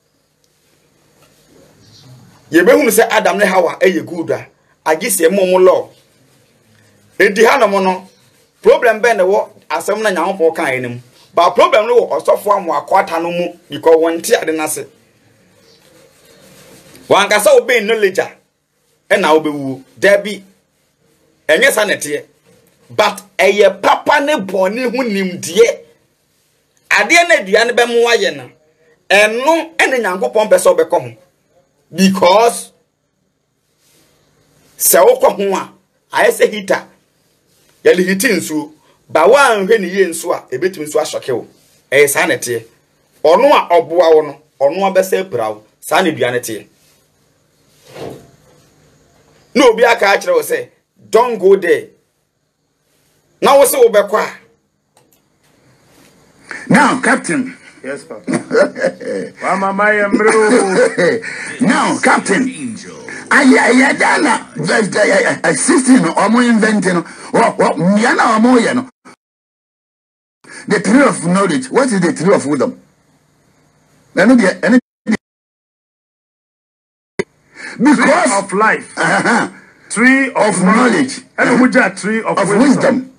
ye behunu se Adam ne Hawa eye good a agise momo law edi ha no mo no problem be ne wo asem na Nyankopon kan enim ba problem no wo osofo amu akwata no mu because won ti ade na se wan ka sa obe knowledge e na obewu debi enye sa nete but eye papa ne boni hu nimdie ade na dua ne be mu aye na eno ene Nyankopon be so be ko ho because se wokọ ho a ayese hita ya le hiti nsu ba wa nhwe ne ye nsu a ebetimi nsu ashokewo eh sa na tie ono a oboa wo no ono abese prawo sa na dua ne tie no obi aka akire wo say don't go there now wo say wo be kwa now captain. yes papa mama my emro now captain aye aye dana the sixteen omo inventing what what ya na omo ye no the tree of knowledge. What is the tree of wisdom? Any any because tree of life, uh-huh. tree of, of knowledge, and which are tree of, of wisdom. wisdom.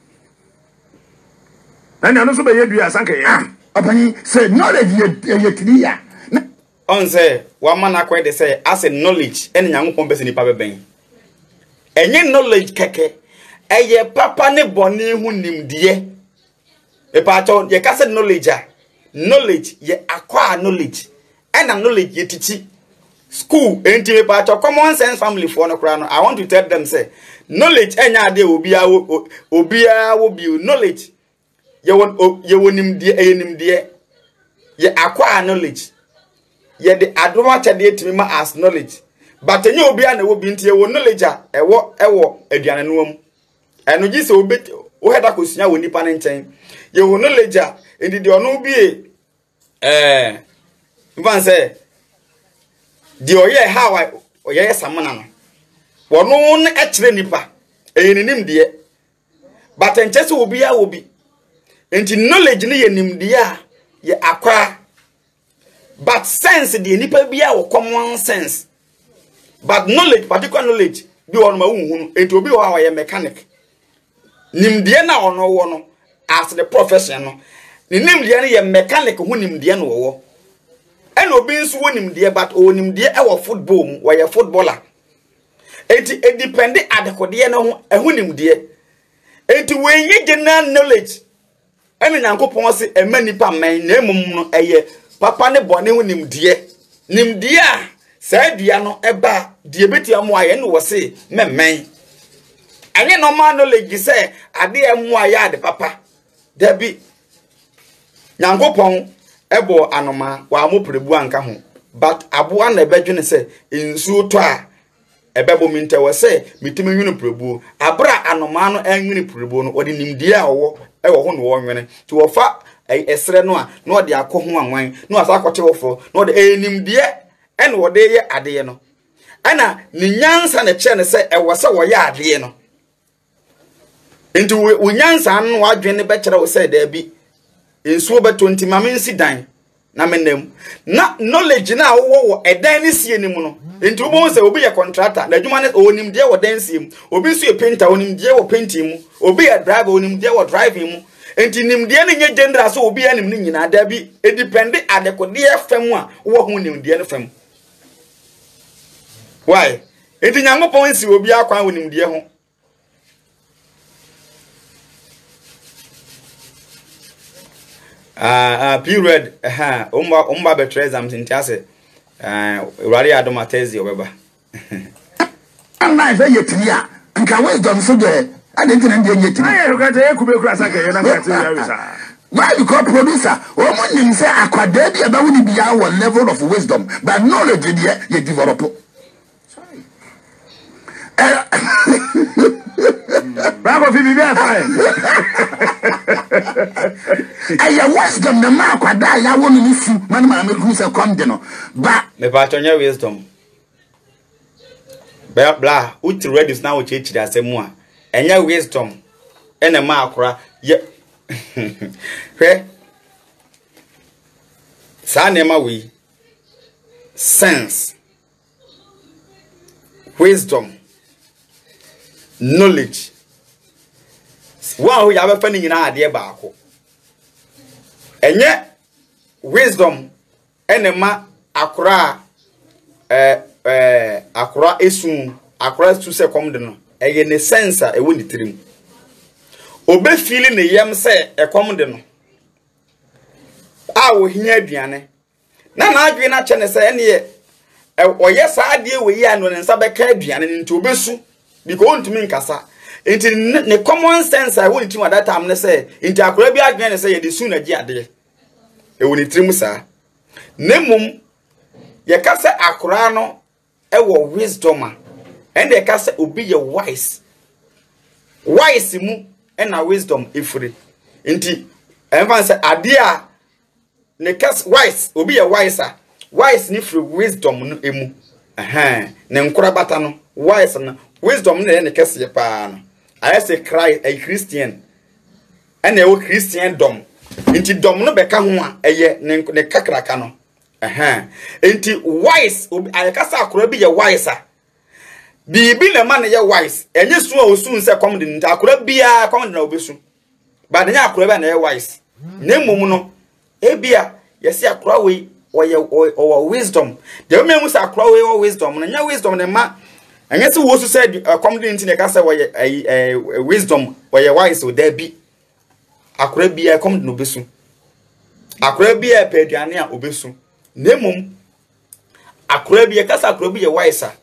And I know so be you asanka ye. Opani say knowledge ye ye clear. On say one man akwa dey say as a knowledge any Nyankopon be se nipa be ben. Enye knowledge keke eye papa ne bone hu nimdie. E pa cho ye ka say knowledge a knowledge ye acquire knowledge. And knowledge ye teach school enti me pa cho common sense family for no kra no I want to tell them say knowledge enya ade obi a obi a wo bi knowledge ye won ye wonim de enim de ye acquire knowledge ye the advance de etimi ma as knowledge but enye obi a na wo bi ntie wo knowledge a ewo ewo aduane no am eno gi se obi wo heda kosunya wo nipa ne nchen ye wo knowledge a enti de ono bi eh mvan say de oye how oye samana no wono ne e kire nipa eyenim de but enche se obi a obi enti knowledge ne ye nim de a ye akwa but sense de nipa bia wo common sense but knowledge particular knowledge bi won ma hunhunu enti obi wa ye mechanic nimdie na ono wo no as the profession no ni nimdie na ye mechanic hu nimdie no wo ena obi nso wo nimdie but o nimdie e wo football mu wo ye footballer enti e depend adekode na hu e hu nimdie enti we nye general knowledge ena nyankopon se e manipa man na emum no eye papa ne bone hu nimdie nimdie a sa dua no eba die betia mu aye no wo se memmen anye normal knowledge say ade emu aye ade papa dabi nyankopon ebo anoma wa mo prebu anka ho but aboa na ebedwene say ensuo to a ebebo minte wo say mitimi nwunu prebu abra anoma no anwunu prebu no odi nimdie a wo e wo ho no wo nwene ti wo fa esere no a no odi akọ ho anwan no asa akọche wo fo no odi enimdie ene wo de ye ade no ana ni nyansa na che ne say e wo se wo ye ade no enti wo nyansa no wadwene be kire wo say da bi ensuo be twenty mamensi dan na menem na knowledge na wo wo edan ni sie ni mu no enti wo bo say obi ye contractor na adwuma ne onim de wo dan sie mu obi so ye painter onim de wo painting mu obi ye driver onim de wo driving mu enti nim de ne nye gender so obi anim ni nyina da bi e depend adekode fam a wo hu nim de ne fam why enti nyankopon si obi akwan wo nim de ho ah uh, period ha uh, umba umba be exams ntiase eh urari adoma tezi obeba ana fe yetiri a nka wisdom so de ade ntina ndi yetiri ayi ko ta ekube kura saka ye na ka ti ya wisa why because producer o mo nim say akwada bi aba woni bia wo level of wisdom but knowledge dey ye develop sorry bravo fibi bia fine aya wisdom na ma kwada ya wonu ni fu man ma me ku se kom de no ba me ba tonye wisdom bla bla uti ready now che chi asemu a enya wisdom ena ma akora ye hwe sa na ma we sense wisdom knowledge wow ya be fani nyina ade ba ako enye wisdom enema akora eh eh akora esun akora two second no eye ne sense a ewo ni tirim obe feel ne yem se ekom de no a wo hia aduane na na adwe na che ne se ene ye oye sa ade we yi anu ne nsa be ka aduane nti obesu because ntumi nkasa enti ne common sense I want to that time ne say enti akora bi adwen ne say ye de su na gi ade e woni tirim sa nemum ye ka say akora no e wo wisdom a and ye ka say obi ye wise wise mu e na wisdom ifuri enti enfa say ade a ne ka wise obi ye wise a wise ni free wisdom no emu eh ne nkora bata no wise na wisdom ne ne kese pa no I say cry a Christian and a Christian dom inti dom no beka ho a eye ne kakraka no eh inti wise I kasa akora bi ye wise a bi bi na man ye wise enye su a osu nse kom de nta akora bia kom de na obesu ba de nya akora ba na ye wise ne mum no e bia ye se akora we oye o wisdom de me mu se akora we o wisdom na nya wisdom ne ma anya se wo so said community ne ka say we wisdom we wise o da bi akora bia kom de no besu akora bia pe aduane a obesu nemum akora bia ka say akora bia wise a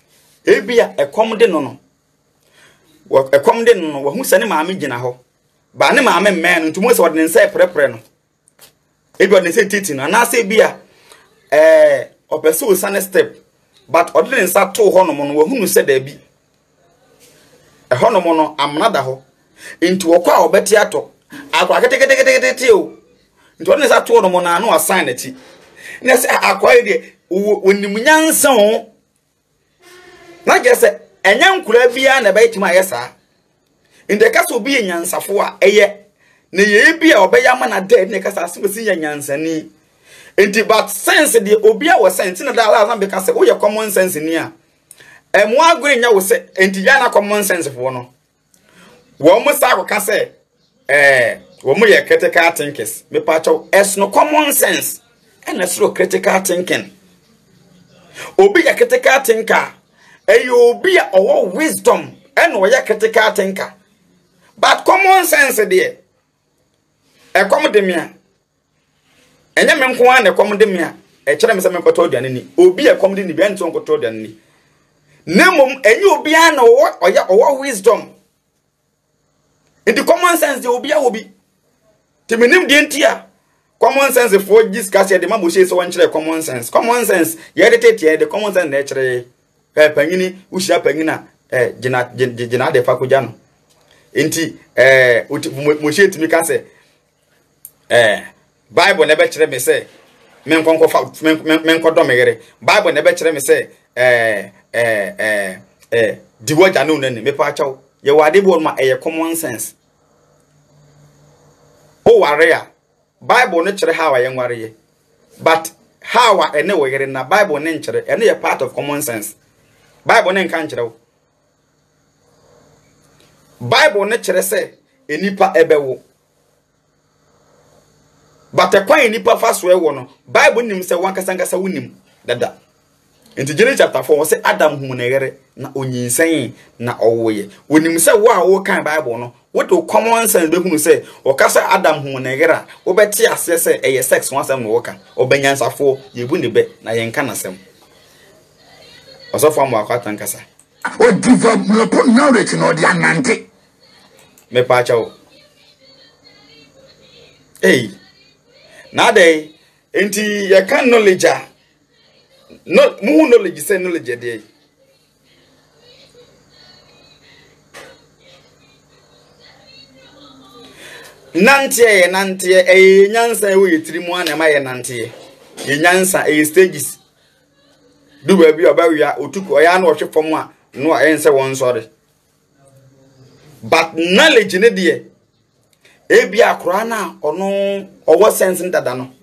ebia ekom de no no wo ekom de no no wo hu sane maame gina ho ba ne ma men men ntumo se wode nse prepre no ebi wode nse titi na na se bia eh opese o sane step but ode nsa to ho no mo no wahunu se da bi e ho no mo no amna da ho nti wokwa obeti ato akwa keteketekete o nti ode nsa to no mo na no assign na ti na se akwa ide wonim nyansa ho na gese enya nkura bia na baitima yesa inde kasa obi nyansafo a eye na ye bia obeya ma na dead ne kasa asebesi nyansani enti but sense de obi a wo sense na da la be kasa wo ye common sense ni a emu agure nya wo se enti ya na common sense fo no wo mo sa ko kasa eh wo mo ye critical thinkers me pa chaw es no common sense and es no critical thinking obi ye critical thinker e obi a owo wisdom and wo ye critical thinker but common sense there e come de me a enye me nko an e come de me a e kire me se me koto duane ni obi e come de ni bia nto koto duane ni nemom enye obi an wo oya owo wisdom in the common sense de obi a obi ti menim de ntia common sense for discuss ye de ma bo she so wan kire common sense common sense ye de tete de common sense na e kire eh panyini ushia panyina eh gina gina de fakuja no enti eh mo she timi ka se eh Bible never kire me say men konko fa men kodo megere Bible never kire me say eh eh eh eh diwoja no nani me pa chaw ye wade bo ma eh common sense o warea Bible no kire how ye nware ye but how ene wegere na Bible ne nkire ene ye part of common sense Bible ne nka nkire wo Bible ne kire say enipa ebewo but a kwan nipa fa so e wo no Bible nim se wan kasa kasa wonim dada enti Genesis chapter four say Adam hu na yere na onyinsan na owoye wonim se wo a wo kan Bible no what to common sense be hunu se o kasa Adam hu na yere wo beti ase se eye sex wan asem no wo kan obanyansafo yebu ne be na yen kan asem osofo am akwatan kasa o develop knowledge no de anante me pa chawo eh Nade, enti ya kan knowledge a no mu knowledge say knowledge dey. Nantie ye nantie e nyansa e wo yetirimu ana ma ye nantie. Ye nyansa e stages. Du ba bi oba wia otuku oya na ohwe fom a no a ense won sori. But knowledge ne dey ebi akora na ono owo sense ndada no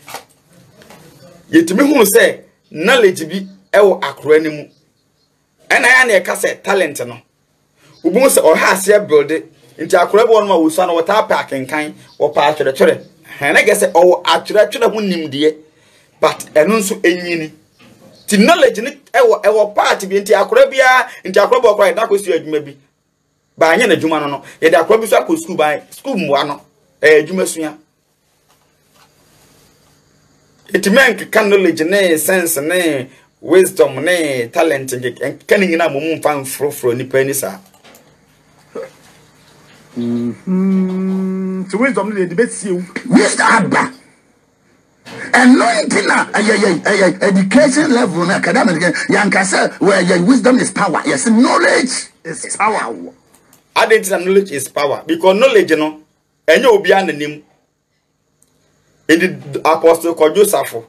yetimi hu se knowledge bi ewo akora ni mu ena ya na e ka se talent no ubu se o ha se build nti akora bo no ma wo so na wota park nkan wo pa atwere twere na ge se o atwere twere hu nimde but eno nso enyini ti knowledge ni ewo ewo part bi nti akora bia nti akora bo akora da ko si adwuma bi ba anya na djuma no no ye da kwa bi so akọ school ba school mu ano eh djuma suya itimen kan knowledge ne sense ne wisdom ne talent kan nyina mo mu fan frofro ni pani sa mhm so wisdom ne de beti u wisdom aba anointing na education level na academic yankasa where your wisdom is power yes knowledge is power. Identity knowledge is power because knowledge no enye obi ananim in the apostle called Joseph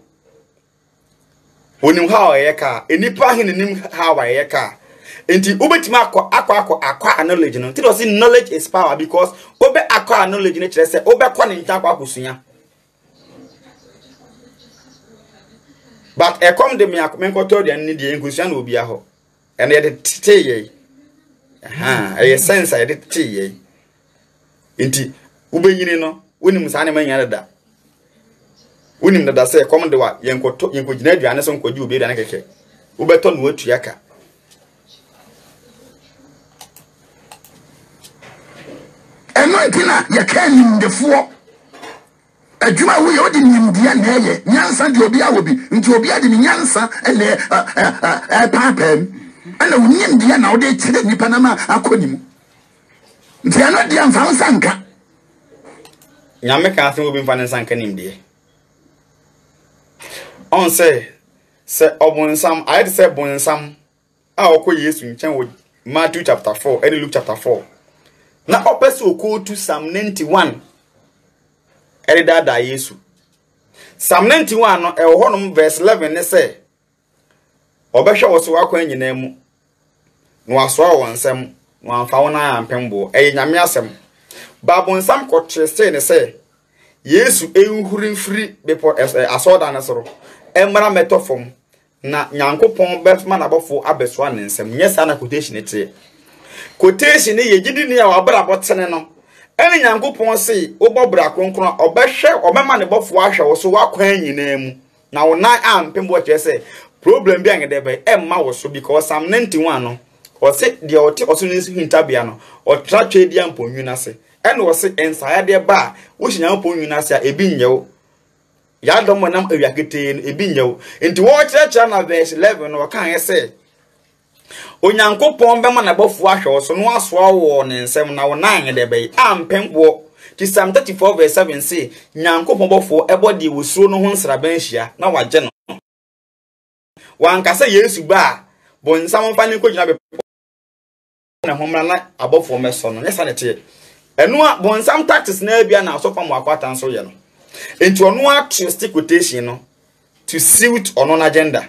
onim how ye ka enipa hinim how ye ka enti obetima akọ akọ akọ akọ knowledge no ti say knowledge is power because obe akọ knowledge no kire say obe kọ ne nta akọ akosunya but e come de me akọ de ne de nkosunya na obi aho ene ye de tete ye aha e sense I did tea inti ubenyini no wonim sa ne manya da wonim da say come de wa yenkoto yenkogina aduane so nkoji obi da na keke ubeto no atu yaka anointina ya kan nimdefo adwuma wo ye odi nimdia na ye nyansa de obi awobi nti obi ade nyansa ele eh papam ana unyim dia na ode kire nipa na ma akonimu nti ano dia mfa sanka nyame ka asen obi mfa ne nsanka nimde on say say obonsam I had say bonsam a okọ Yesu nchen wo Matthew chapter four and Luke chapter four na opese okọ to Psalm ninety-one ere da da Yesu Psalm ninety-one no e ho no verse eleven ne say obehwe wo so akwa nyina mu no aso a wonsam no amfa wona ampembo e nyame asem babonsam ko trese ne say Yesu ehuri mfiri bepo asoda ne soro emra metofom na nyankopon betma na bofo abeso anensem nyesa na quotation etie quotation ne yegidi ne ya wabra botene no ene nyankopon se obobra kronkron obehwe obema ne bofo ahwe wo so wakwan nyina mu na wona ampembo trese problem bi angede be emma wo so because Psalm ninety-one no o se de o te o so nsi hintabia no o tra twedi amponwu na se ene wo se ensaya de ba wo hyinya amponwu na se a ebi nyewo ya do mo nam awiakete ebi nyewo enti wo kyerɛkyerɛ na verse eleven no kan yɛ onyankopɔn bɛma na bɔfo ahwɛ wo so no asoa wo ne nsɛm na wo nan de bɛyi ampembo ti Psalm thirty-four verse seven say nyankopɔn bɔfo ɛbɔ de wo suro no ho nsraban hia na wagye no wankasa Yesu ba bonsam mfa ne kogina be na homra na abɔfo mɛso no nyesa ne te ɛno a bonsam tactics na bia na asofa mo akwata nso yɛ no enti ono a twist quotation no to suit on an agenda.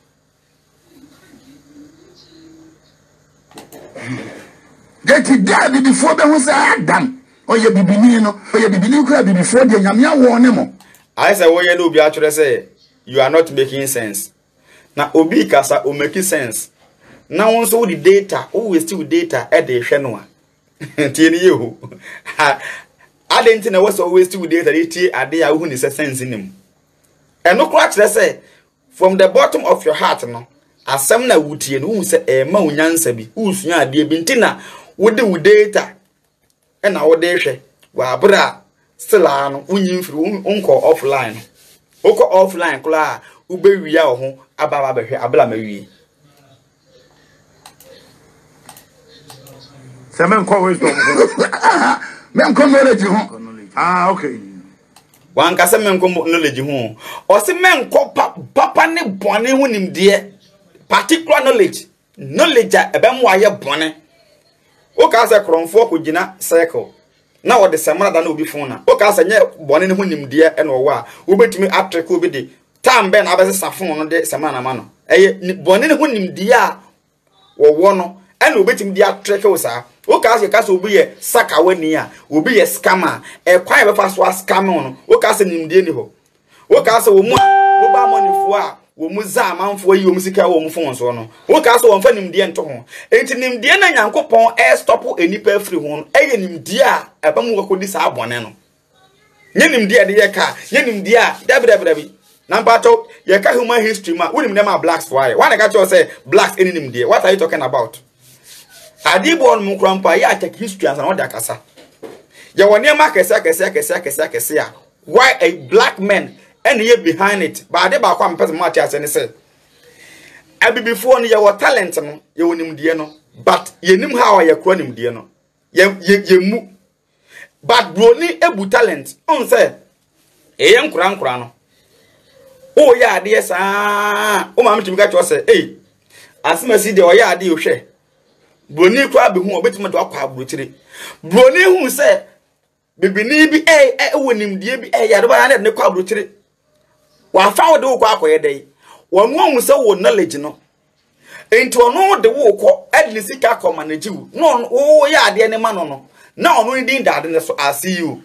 Get it there before the was Adam. Or you be no, or you be before the Yamia warn. I say, what you do be actually say, you are not making sense. Now, Obi Kasa will make sense. Now, also the data, always still data at the Shenua. Tell you. I didn't know what's always two days that it are there who is a sense in him. And no crutch, let's say, from the bottom of your heart, no, as some na woody and who say a moon yansabi, who's ya dear Bintina, would do data. And our day, wa bra, still on, winning through uncle offline. Oko offline, Cla, ube we are home, ababa, ablamary. Seven covers. Men come knowledge home. Ah, okay. One cassa men come knowledge home. Or some men call papa ne bonne when him dear. Particular knowledge. Knowledge a bam wire bonne. Okasa cron for kujina circle. Now what the Samara than will be phone. Okasa nye bonne when him dear and or wa. Ubet me up to Kubidi. Tam ben abas safon on the Samana mano. Eh, bonne when him dear or one. And ubet him dear trekosa. Okase kase obi ye saka wani a obi ye scammer e kwan be fa so scam no okase nimdie ni ho okase wo mu a wo ba monifo a wo mu za amanfo yi wo mu sika wo mu fon so no okase wo mfa nimdie nto ho enti nimdie na nyankopon e stop enipa free ho no e ye nimdie a e ba mu wakodi sa abone no nye nimdie de ye ka nye nimdie a dabidabidabi na mpato ye ka human history ma wonim dem a blacks why why na ka cho say blacks any nimdie what are you talking about? Adibon mukrampa ya take history and another kasa. Ya wone ma kese kese kese kese kese ya. Why a black man and ye behind it? But ade ba kwa mpese ma tia se say. Abi before no your talent no, ye wonim die no, but ye nim how ye kro nim die no. Ye ye mu. But broni ebu talent. On say e ye nkura nkura no. O ya ade sa. O ma mtimi ka cho say, "Eh, asimasi de o ya ade o hwe." Broni kwa be hu obetima do akwa abrochire broni hu se bibini bi eh eh wonim die bi eh ya do ba na ne kwa abrochire wa fa wo de wo kwa akoye dai wo mu hu se wo knowledge no enti ono de wo ko adlisi ka ko manage wu no wo ya ade ne ma no no na ono din da ade ne so asi you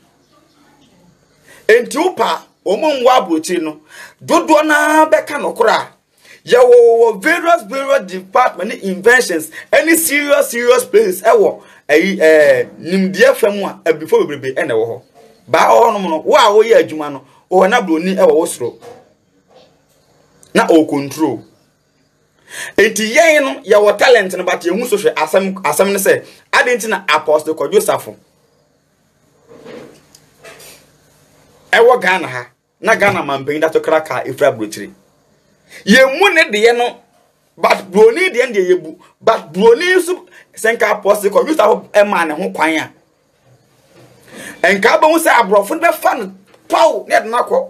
enti upa omo nwa abrochire no dodo na beka no kora. Yo, various various department inventions any serious serious places ewo eh eh nimdie famu a before bebrebe e na wo ho ba ho no no wo a wo ye adwuma no o na broni ewo wo soro na o control enti yen no ya wo talent no but ye hu so hwe asem asem ne say adenti na apostle ko Joseph ewo Ghana ha na Ghana man that to kraka ifra brochiri ye mu ne de no but broni de de yebu but broni so senka apostle ko Joseph e ma ne ho kwan a enka ba hu say abrofo be fa no paw ne de nakọ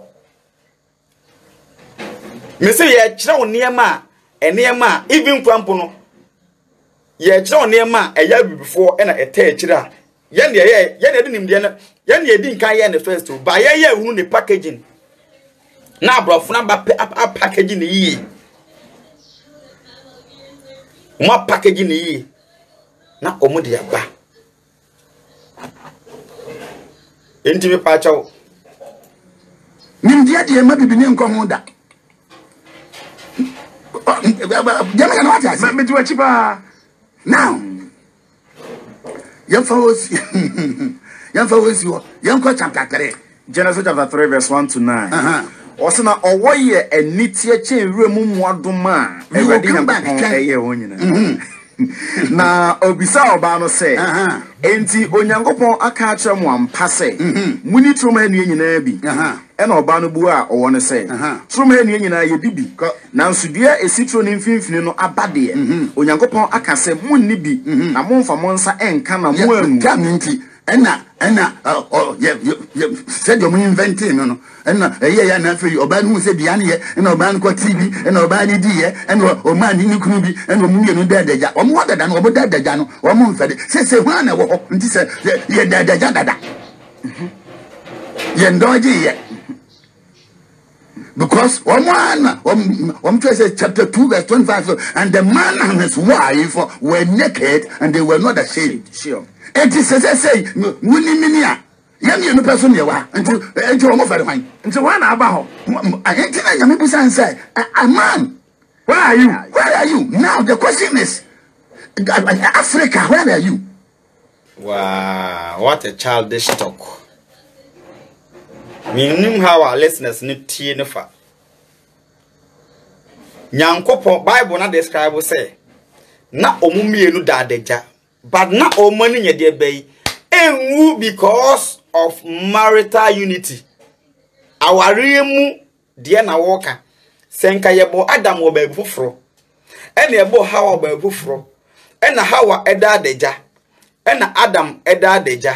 me say ye kire onema enema even kwampo no ye kire onema eya bibifo e na eta kire a ye ne ye ye ne de nimde na ye ne edi nkan ye ne first ba ye ye hu ne packaging na abrofo na ba packaging yi uma packaging yi na omo de aba enti me pa chawo nimdia de ma bibini nko ho da jama ya no ati me tu achipa now yamfa wosi yamfa wosi wo yanko chapter three Genesis chapter three verse one to nine. uh-huh Osana owoye enitie che nwremu muadoma ewade nyankopon eye wonyina na obisa oba no se enti onyankopon aka akere mu ampa se muni troma enu nyina bi ena oba no bu a owo ne se troma enu nyina ye bibi na nsudua esitro ne mfimfini no abade onyankopon aka se munni bi na momfa monsa enka na mo anu kamenti ena ena ye ye said you inventing no no ena eye ya na fe oba nu se bia ne ye ena oba nu ko T V ena oba ni di ye ena o ma ni ni kunu bi ena o mu ye no dadaja o mu dada no o dadaja no o mu mfede se se hu na wo ho nti se ye dadaja dada ye ndoje ye because one one say chapter two verse twenty-five and the man and his wife were naked and they were not ashamed. Sure. It is say say muni minia yam you no person ye wa until until almost very fine Nti wa na aba ho. I ain't telling you people say a man Where are you? where are you now the question is Africa where are you? Wow, what a childish talk. Minim how our listeners need tie no fa. Nyankopon Bible na describe say na omumienu da adagya but na omani nye de bay enwu because of marital unity. Awaremu de na woka senka yebo Adam wo ba bufuro ene yebo Hawa ba bufuro ena Hawa eda adagya ena Adam eda adagya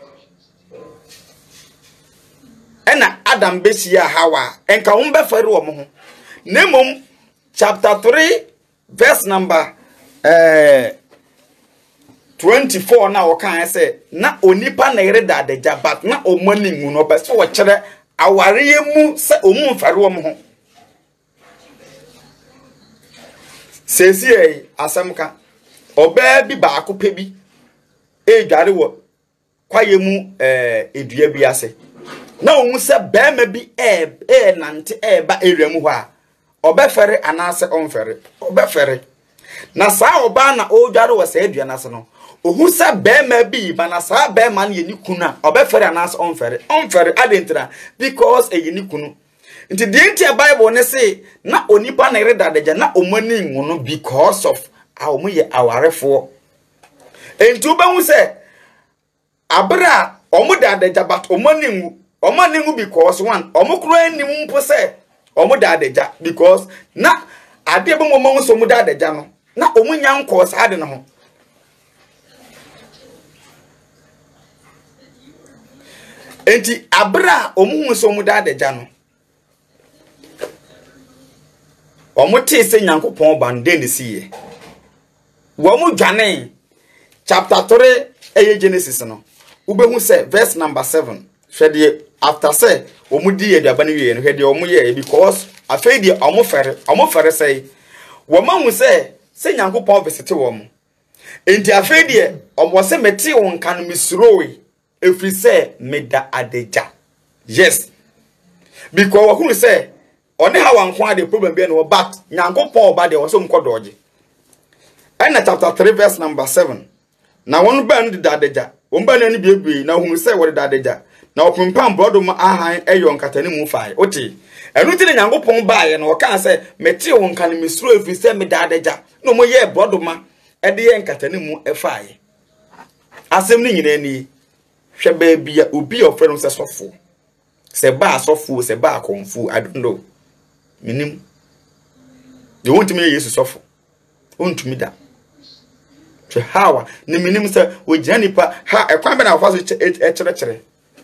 ena Adam besia Hawa enka wo be fere wo mo ho nemom chapter three verse number eh twenty-four na wo kan say na onipa na yere da adagya but na omani ngu no be so wo kire aware mu se omu fere wo mo ho sesi ei asemka oba bi ba akope bi e dware wo kwaye mu eh edua bi ase na omu se bema bi e e nante e ba ewam ho a obefere anase onfere obefere na saa oba na o dware wo se edua na se no ohu se bema bi ba na saa bema na ye ni kunu a obefere anase onfere onfere adentra because e ye ni kunu nti the entire Bible ne say na onipa na reda adagya na omani ngu no because of awomu ye awarefo enti obahu se abra omu da adagya but omani ngu omani ngu because one omu kro anim mpo se omu da adagya because na ade be momo so mu da adagya no na omu nya nko sa ade no ho enti abra omu hu so mu da adagya no omote se nyankopon bande ne siye wo mu dwane chapter three eye Genesis no ubehu se verse number seven hwede after say omu di aduaba ne wie no hwede omu ye because afei di omu fere omu fere say wo mahu se se nyankopon visite wo mu enti afei di omu se meti won kan misrowe efri se meda adagya yes because wo hu se one Hawa nko the problem be no but nyankopon oba de wo so mkodoje ena chapter three verse number seven na won ba no da adagya won ba na ni biebie na hu se wo da adagya na opempam brodo ma ahan eyo nkatane mu fai oti enu ti nyankopon ba ye no wo kan se meti won kan misro efi se me da adagya no mo ye brodo ma e de ye nkatane mu e fai asem ni nyina ni hwe ba bia obi of friend se sofo se ba sofo se ba konfu I don't know minim de won't me yesu sofo won't me da che Hawa ni minim se wo gina nipa ha e kwan be na afa so e kire kire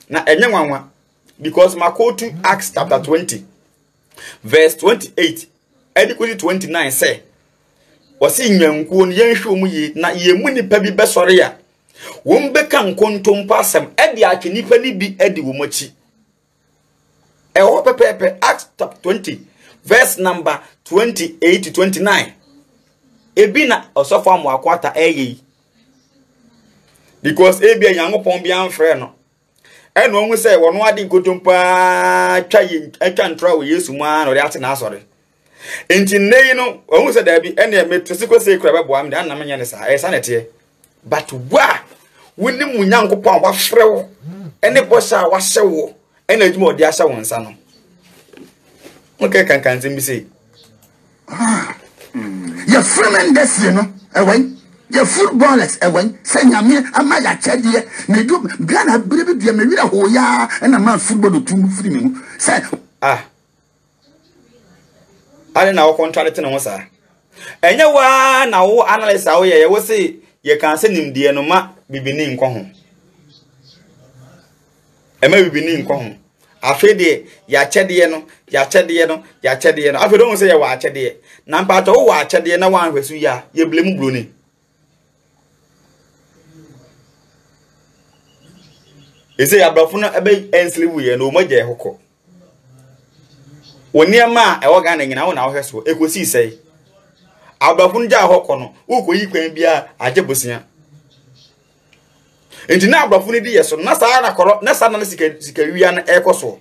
na enye nwanwa because makotu Acts chapter twenty verse twenty-eight edikoti twenty-nine say wasi nyankuo no yenhwe omu yi na yemu nipa bi besore ya won beka nkontom pasem edi ake nipa ni bi edi wo machi e ho pepepe Acts chapter twenty verse number twenty-eight to twenty-nine ebi na osofo amoakwata eyi because ebi Nyankopon bi amfre no eno onwu se wono ade nkontom pa twa yi atwa ntra wo Yesu mu an ode ate na asore enti nei no onwu se da bi ene metosiko se kura bebo am da na menye ne sa e sa nete but wa woni mu Nyankopon wa frewo ene bosha wa hyewo ene adwuma ode ahya won sa no okay kan kan zimbi se ah ya fremen desi no ewen ya footballers ewen se nyame ama ya chedie na do Ghana brebe bia me wira ho ya na man football do tum firi me se ah ale na wo contract ne ho sa enye wa na wo analyst awo ye wo se ye kan se nimdie no ma bibini nko ho ema bibini nko ho afede ya chedie no ya chedie no ya chedie no afede wo se ye wa chedie na mpato wo wa chedie na wan hwesu ya ye blem broni ese ya brafo no ebe ensliwu ye no maje hoko oniema e wo Ghana nyina wo na wo hweso ekosi sei abrafo no ja hoko no wo koyi kwan bia agebosia enti na abrafo no di yeso na sa na koro na sa na sika sika wia na ekoso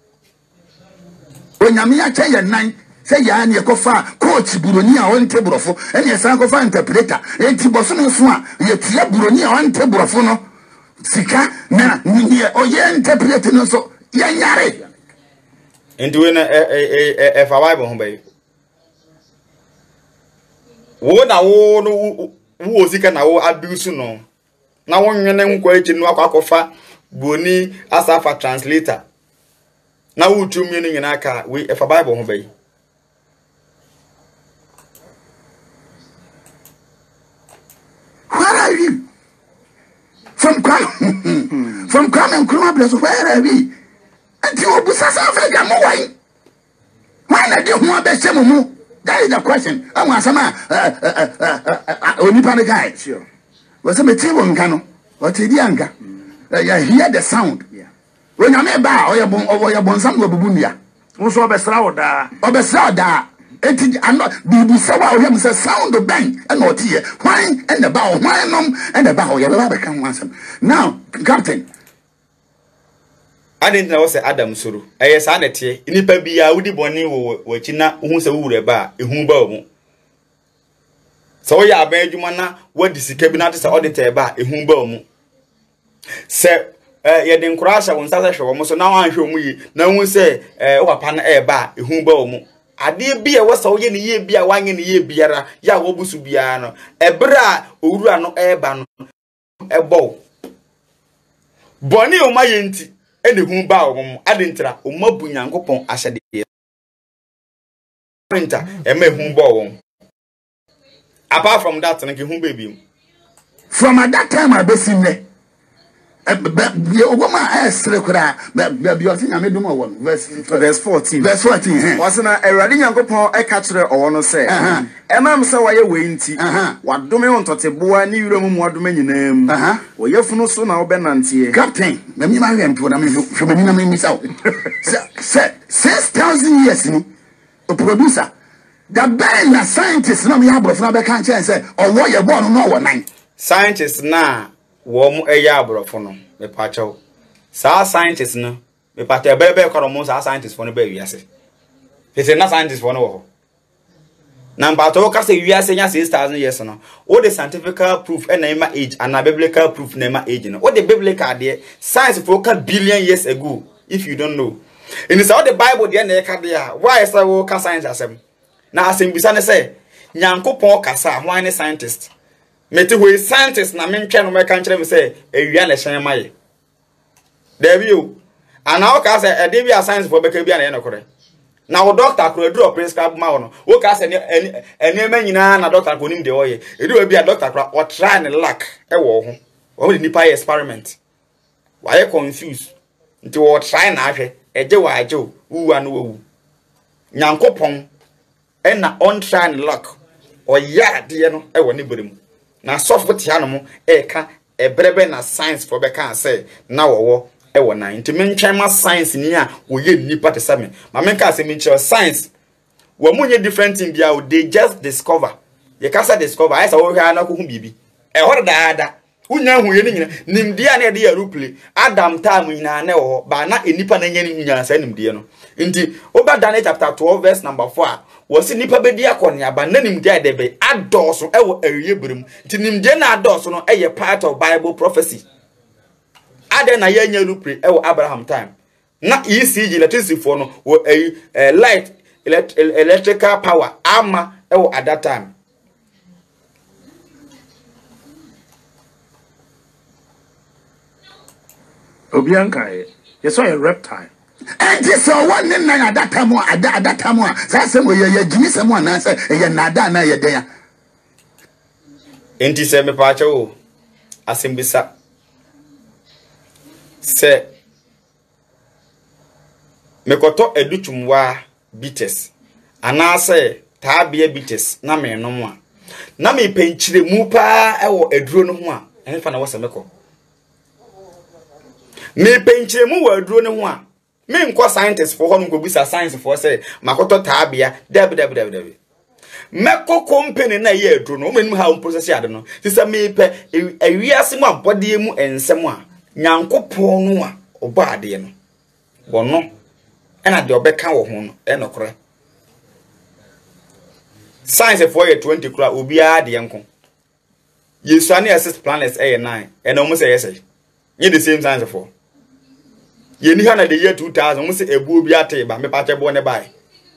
onyame ya che ye nan se ya na ekofa coach buroni a won te brofo ene ya san kofa interpreter enti boso no so a ye tie buroni a won te brofo no sika na ni oye interpreter no so ya nyare enti we na e e e fa Bible ho bai wo na wo no wo sika na wo abuse no na wo nwene nkwa echi no akwakofa boni asafa translator na wo tumi no nyina aka we e fa Bible ho bai where are you from Kwame from Kwame Nkrumah bless where are we and you busa South Africa mo why why na de ho abese mo mu that is the question I want some onipa ne guy sure was me ti won kan no what di anga you hear the sound yeah when you me ba oye bon oye bon sam go bubu ndia wo so obesra wo da obesra da enti ano bibi se wa oye say sound the bang and not here why and the bow why nom and the bow you ba kan wansam now captain I didn't know say Adam Suru. Eye sa na tie nipa bia wudi boni wo wachi na hu se wure ba ehu ba mu. So ya aban adwuma na wadi sika bi na te se auditor ba ehu ba mu. Se eh ye den krasha won sa hwe wo so na wan hwe mu yi na hu se eh wo papa na e ba ehu ba mu. Ade bia wo sa wo ye ne ye bia wanye ne ye biara ya wo busu bia no. Ebra owura no e ba no e bo. Boni o ma ye nti ene hu ba o adentra o mabu Nyankopon ahyede printer e ma hu ba o apart from that na ke hu ba bi from at that time I be seen there be ogoma esre kura be be otin ame dum owo verse verse fourteen verse fourteen was na Awurade Nyankopon e ka kire owo no se enam se waye we nti wadome ontoteboa ni wiram mu adome nyinam oyefunu so na obenantie captain na mi ma hwem to na me hwemani na me misa se six thousand years ni o producer the band na scientist na me abrofo na be kan chen se owo ye born no owo nine scientist na wo mu eya abrofo no me pacho sa scientist no me pacho bebe kwaro mo sa scientist fo no ba wiase ese na scientist fo no wo na mpato ka se wiase nya six thousand years no o the scientific proof and na age and na biblical proof na ma age no o the biblical there science for ka billion years ago if you don't know in the the Bible there na ka there why say wo ka science asem na asem bisa ne say Nyankopon kasa why ne scientist meti ho scientist na mentwe no meka nkere me say ewia na hyen maye there you and how ka say e dey be science for beka bia na ye no kore na wo doctor kro edro prescribe ma wo no wo ka say ene ma nyina na doctor ko nim de oye edro bia doctor kro o try ne lack e wo ho wo de nipa experiment why confused nti wo try na ahwe eje wa aje wu anu wu nyankopon ena on try luck o ya de no e wo ne berem na soft tia no mo e ka ebrebe na science for be kan say na wo wo e wo nan nti mentwen ma science ni a wo ye nipa te same ma men ka say mentwen science wo munye different thing bia o they just discover ye ka say discover ai say wo hwa na ko hu bibi e hor daada unya hu ye ni nyina nimdia na de ya ruple adam time nyina na wo ba na enipa na nya ni nyina say nimdia no nti oba Daniel chapter twelve verse number four was nipa bedi akone aba na nimdia de be adoso e wo awie berem nti nimdia na adoso no e part of Bible prophecy ade na ya nya ruple e wo Abraham time na E C G electricity for no wo a light electrical power ama e wo at that time Obianka you saw a reptile and this one in at that time at that time that's some ye Jimmy someone answer ye nada na ye there enti se me pa cho asembisa se mekoto edutumwa bites anase taabia bites na me no mo a na me penchire mu pa e wo aduro no ho a enfa na wo se meko me penchire mu wo aduro no ho a me nko scientist for ho nko bisa science for say makoto taabia dab dab dab dab meko company na ye aduro no menum ha process ade no sisa me pe awiase mu abode mu ensem a nyankopon no a oba ade no wono ena de obeka wo ho no enokore science for year twenty kura obi a de enko yesu ani assist planets a nine ena omo say yes ye the same science for ye ni ha na the year two thousand omo say ebu obi ate ba me pa che bo ne bai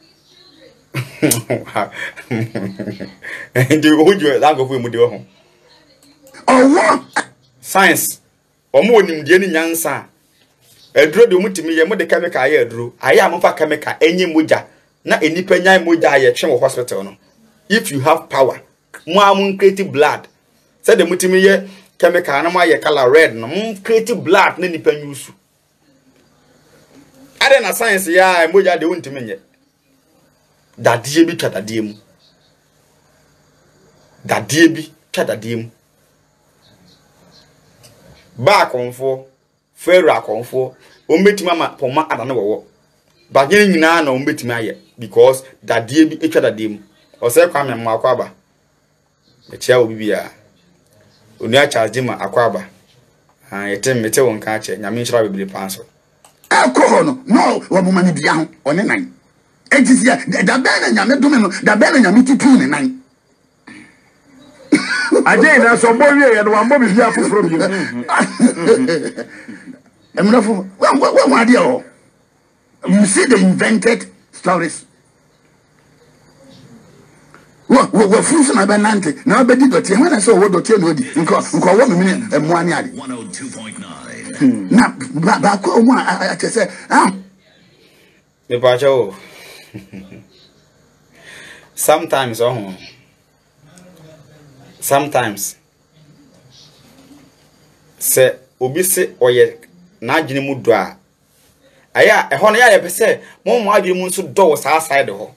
ndi ojo la go fu mu de ho oh science omo onim de ni nyansa eduro de mutimi ye mo de chemical aye eduro aye amfa chemical enyi moja na enipa nyan moja aye twe wo hospital no if you have power mo am create blood say de mutimi ye chemical na mo aye color red no mo create blood na nipa nyusu ade na science ya moja de untimi nye dadie bi twadadie mu dadie bi twadadie mu ba konfo fero akonfo ombetima ma poma adane wo ba gene nyina na ombetima aye because dadie bi etwa dadie mu o se kwa me mo akwaba e chia obi bia oni a charge ma akwaba ah yetem mete won ka che nyame nshira bebere panso alcohol no no wo bo mani bia ho one nan ejisia da be na nyame dome no da be na nyame tutu ne nan Ajay na so boy ye no ambo bi bia foforo bi Emrafo, what what what you You see the invented stories. What what fruits na benante na be di dotie when I saw what dotie no di nko nko wo me me emu ani ade one oh two point nine na ba ba ko mo a te say ah me pa cho sometimes oh sometimes se obi se oye na adwene mu do a aya e ho na ya pese mo mo adwene mu nso do sa side ho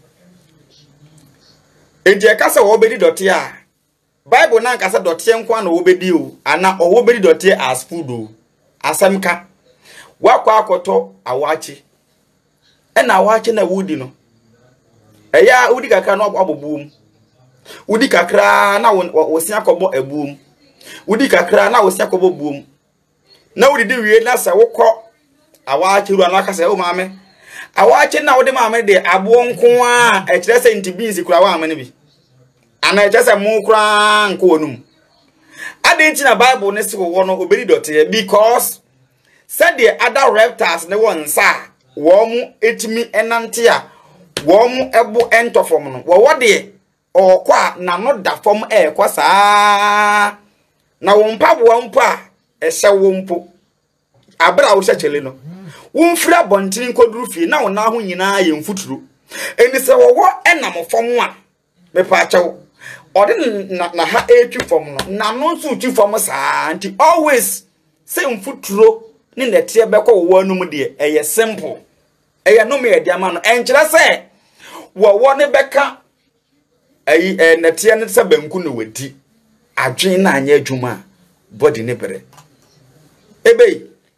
enti e ka se wo bedi dote a bible na ka se dote enko na wo bedi o ana o wo bedi dote as food o asamka wakwa akoto awachi e na awachi na wudi no eya wudi kakra na abobum wudi kakra na wo sia kobo ebum wudi kakra na wo sia kobo buum na wudi di wie na se wokọ awachi ru anaka se o maame awachi na wodi maame de abo nko a e kire se ntibinsi kura wa maame ne bi ana e kire se mu kura nko onum ade nti na bible ne se wo no obedi dote because said the other reptiles ne won sa wo mu etimi enante a wo mu ebo entofom no wo wode okwa na no da fom e kwa saa na wo mpabo wo mpa e hye wo mpo abra wo hye chele no wo mfira bontin koduru fie na wo na ho nyina ye mfuturo eni se wo wo enam fom a me pa chawo ode na, na ha etwi fom no na no nso utwi fom saa anti always say mfuturo ne nete be ko wo no mu de eye simple eye no me e dia ma no enkyere se wo wo ne beka ayi eh nete ne se banku no wadi adwen na anya adwuma body ne bere ebe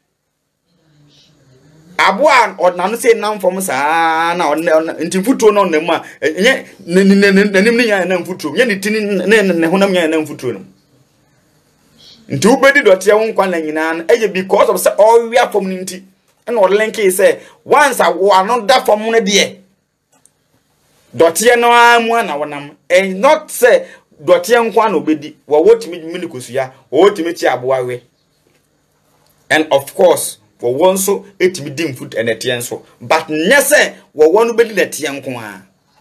aboa odnanu se nam fom saa na ntimfutuo no nam a nye nanim ne nya na mfutuo nye ne tini ne ne honam nya na mfutuo no nti ubedi dote won kwa na nyina na eye because of say all we from nti na o link say once a wo another from no de dote no amu na wonam and not say dote nkwa na obedi wo wotimi minikosuya wo wotimi chi aboa we and of course for one so etimi dim food and etien so but nyese wo wonu bedi na tie nko a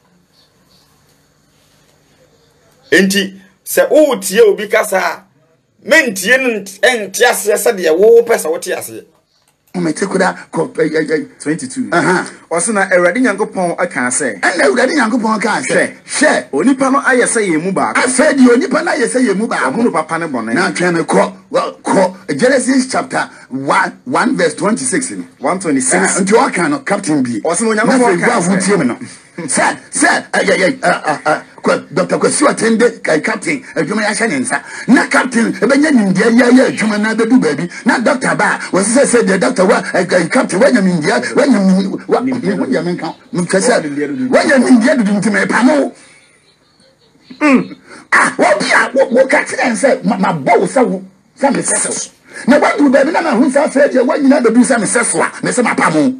enti se o tie obi kasa mentie ntia se se de wo pesa wo tie ase o metekura twenty-two aha osuna Ewrade Nyankopon aka se and Ewrade Nyankopon aka se she onipa no ayese yemu ba afa di onipa na ayese yemu ba ahunu papa ne bone na tweme ko ko Genesis chapter one, one verse twenty-six one twenty-six nti o kan no captain bi osuna Nyankopon aka se no sir sir ay ay Doctor Kwesi attended captain adwuma ya hye nsa na captain ebenya nimdia ya ya adwuma na bedu baabi na doctor ba was say say the doctor wa captain wa nyamdia wa nyamdia wa nyamenka mkasa wa nyamdia du ntime pa no mm ah wo bia wo captain say ma bow sa wo sa me seso na wa du baabi na ma hu sa fa dia wa nyina bedu sa me seso a me se ma pa mo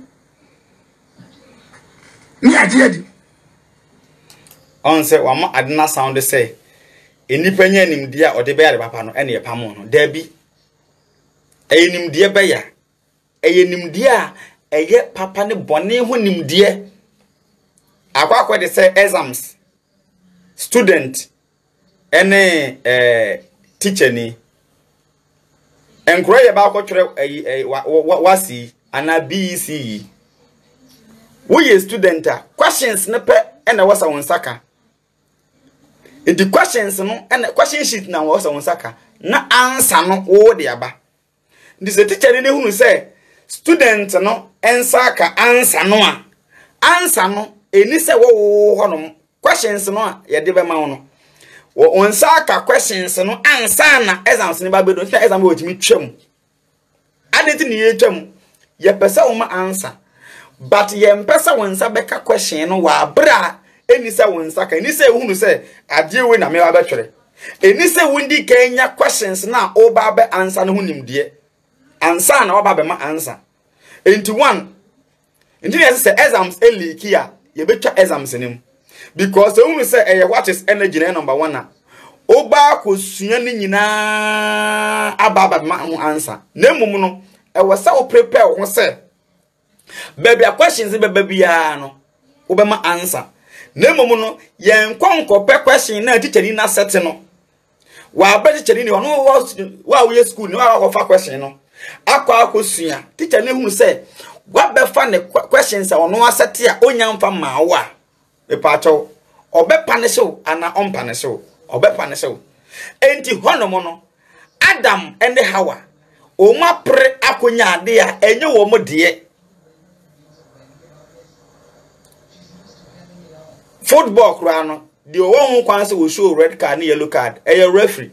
ni aje di on say wama adena sound say enipa nya nimdia ode be ya papa no ene ye pamo no da bi eye nimdia be ya eye nimdia eye papa ne bone ho nimdia akwa akwa de say exams student ene eh teacher ni enkro ye ba akotwere eye wasi ana B E C wo ye student a questions ne pe ene wasa wonsaka. In the questions no and question sheet na was on saka na answer no wo de aba this teacher ne hunu say student no ensaka answer no a answer no eni say wo honom questions no a ye de be ma no wo on saka questions no answer na exams ne ba be do exam wo timi twam adeti ne ye twam ye pesa wo ma answer but ye mpesa wonsa beka question no wa bra eni se wonsaka eni se hunu se ade we na me ba betwere eni se wundi kenya questions na o ba be answer no hunim de answer na o ba be ma answer enti one enti ne se exams eliki a ye betwa exams nim because hunu se eh what is energy na number one na o ba ko sua ni nyina aba ba ma ho answer na mum no e wo se o prepare ho se baby questions be bia no o be ma answer Nemo no yen konko pe question na teacher ni na set no wa ba teacher ni ono wa we school ni wa go fa question no akwa akosua teacher ni hu say wa be fa ne questions a ono asete a onya mfa ma wa be pa cho obe punish o ana on punish o obe punish o enti hono no Adam and Hawa o ma pre akonya ade a enye wo mo de football crano the one kwan say we show red card and yellow card e your referee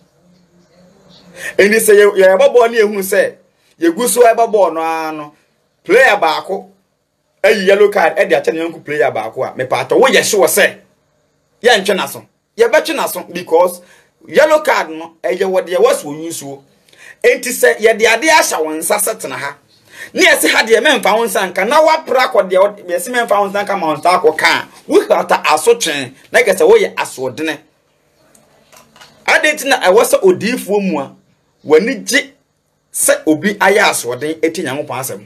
and say you e ball na ehunu say ye guso e ball no ano player baako e yellow card e de acha na nku player baako a me pato wo ye sure say ye ntwe na so ye betwe na so because yellow card no e ye wo de was wo yusuo enti say ye de ade ahya won sa setena ha ni ese ha de me mfa won sanka na wa pra ko de me ese me mfa won sanka ma won ta ko kan we got aso twen na ke se wo ye aso dene adenti na e wo se odifuo mu a wani gi se obi aya aso den eti Nyankopon asem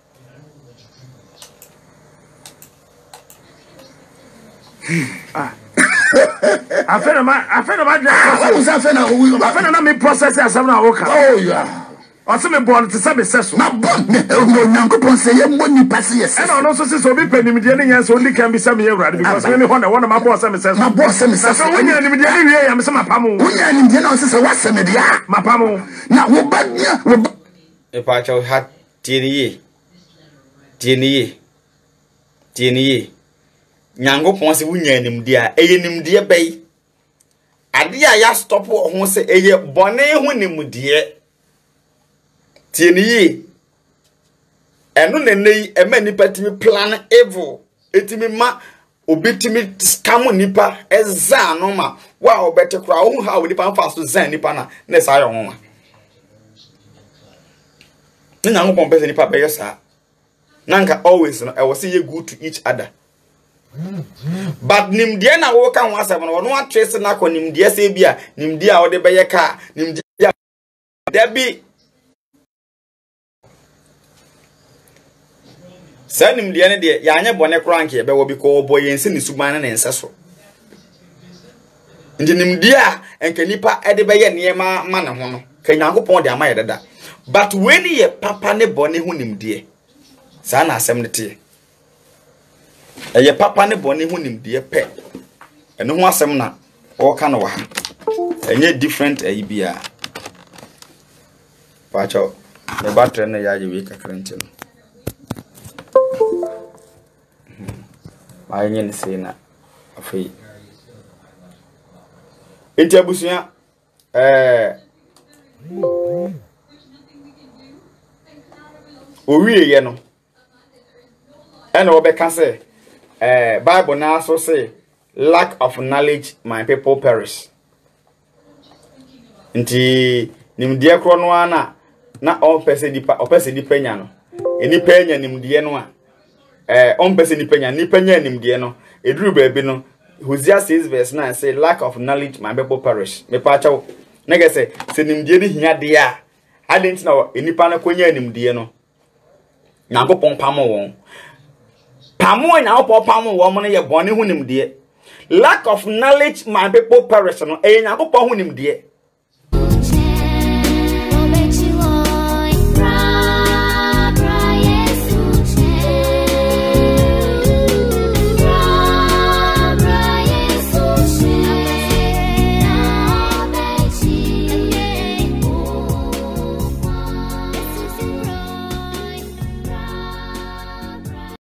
ah afena ma afena ma what was afena afena na me process asem na wo ka oh yeah Ose me born to say me seso. Na born me Nyankopon say ye mo ni pass yes. And ono so say so be panim de ne yan so only can be say me Ewrade because me me ho na one my boss say me seso. My boss say me seso. So when you nim de ne wie ya me say mapamo. When you nim de na say say what say me dia. Mapamo. Na wo ba dia wo e pa cha ha tieniye tieniye tieniye Nyankopon se wunya nimde a eye nimde bai ade a ya stop ho se eye bone ho nimde tieniye eno nenei ema nipa timi plan evil etimi ma obetimi scam nipa eza no ma wa obete kra wo ha wo nipa fa so zan nipa na na sa yo ho ma Nyankopon pese nipa be yesa nanka always no e was say good to each other but nimde na wo kan wasem no no atrese na ko nimde se bia nimde a wo de be ye ka nimde da bi Sanim de ne de ya anye bone krank ye be wo bi ko boy yense ni suban na ense so ndi nimde a enka nipa e de be ye ne ma ma ne ho no ka Nyankopon de ama ye dada but when ye papa ne bone ho nimde sa na asem ne te ye papa ne bone ho nimde pe eno ho asem na o ka no wa ha enye different ayi bia pacho me batre ne ya ye wi kakrante no I ain't saying that. Afraid. Interbusia, eh, Uri, you know, and Robert can say, eh, Bible now so say, lack of knowledge, my people perish. Inti, nimdia kronoana, na on pese di pa, o pese di penyano, eni penya nimdia noa. Eh, on person ni penya ni penya nimde no eduru baabi no Hosea six verse nine say lack of knowledge my people perish me pa chawo nege say se nimde ni hia de a adent na enipa na konya nimde no Nyankopon pamo won pamo Nyankopon pamo won mo no ye bone hu nimde lack of knowledge my people perish no e Nyankopon hu nimde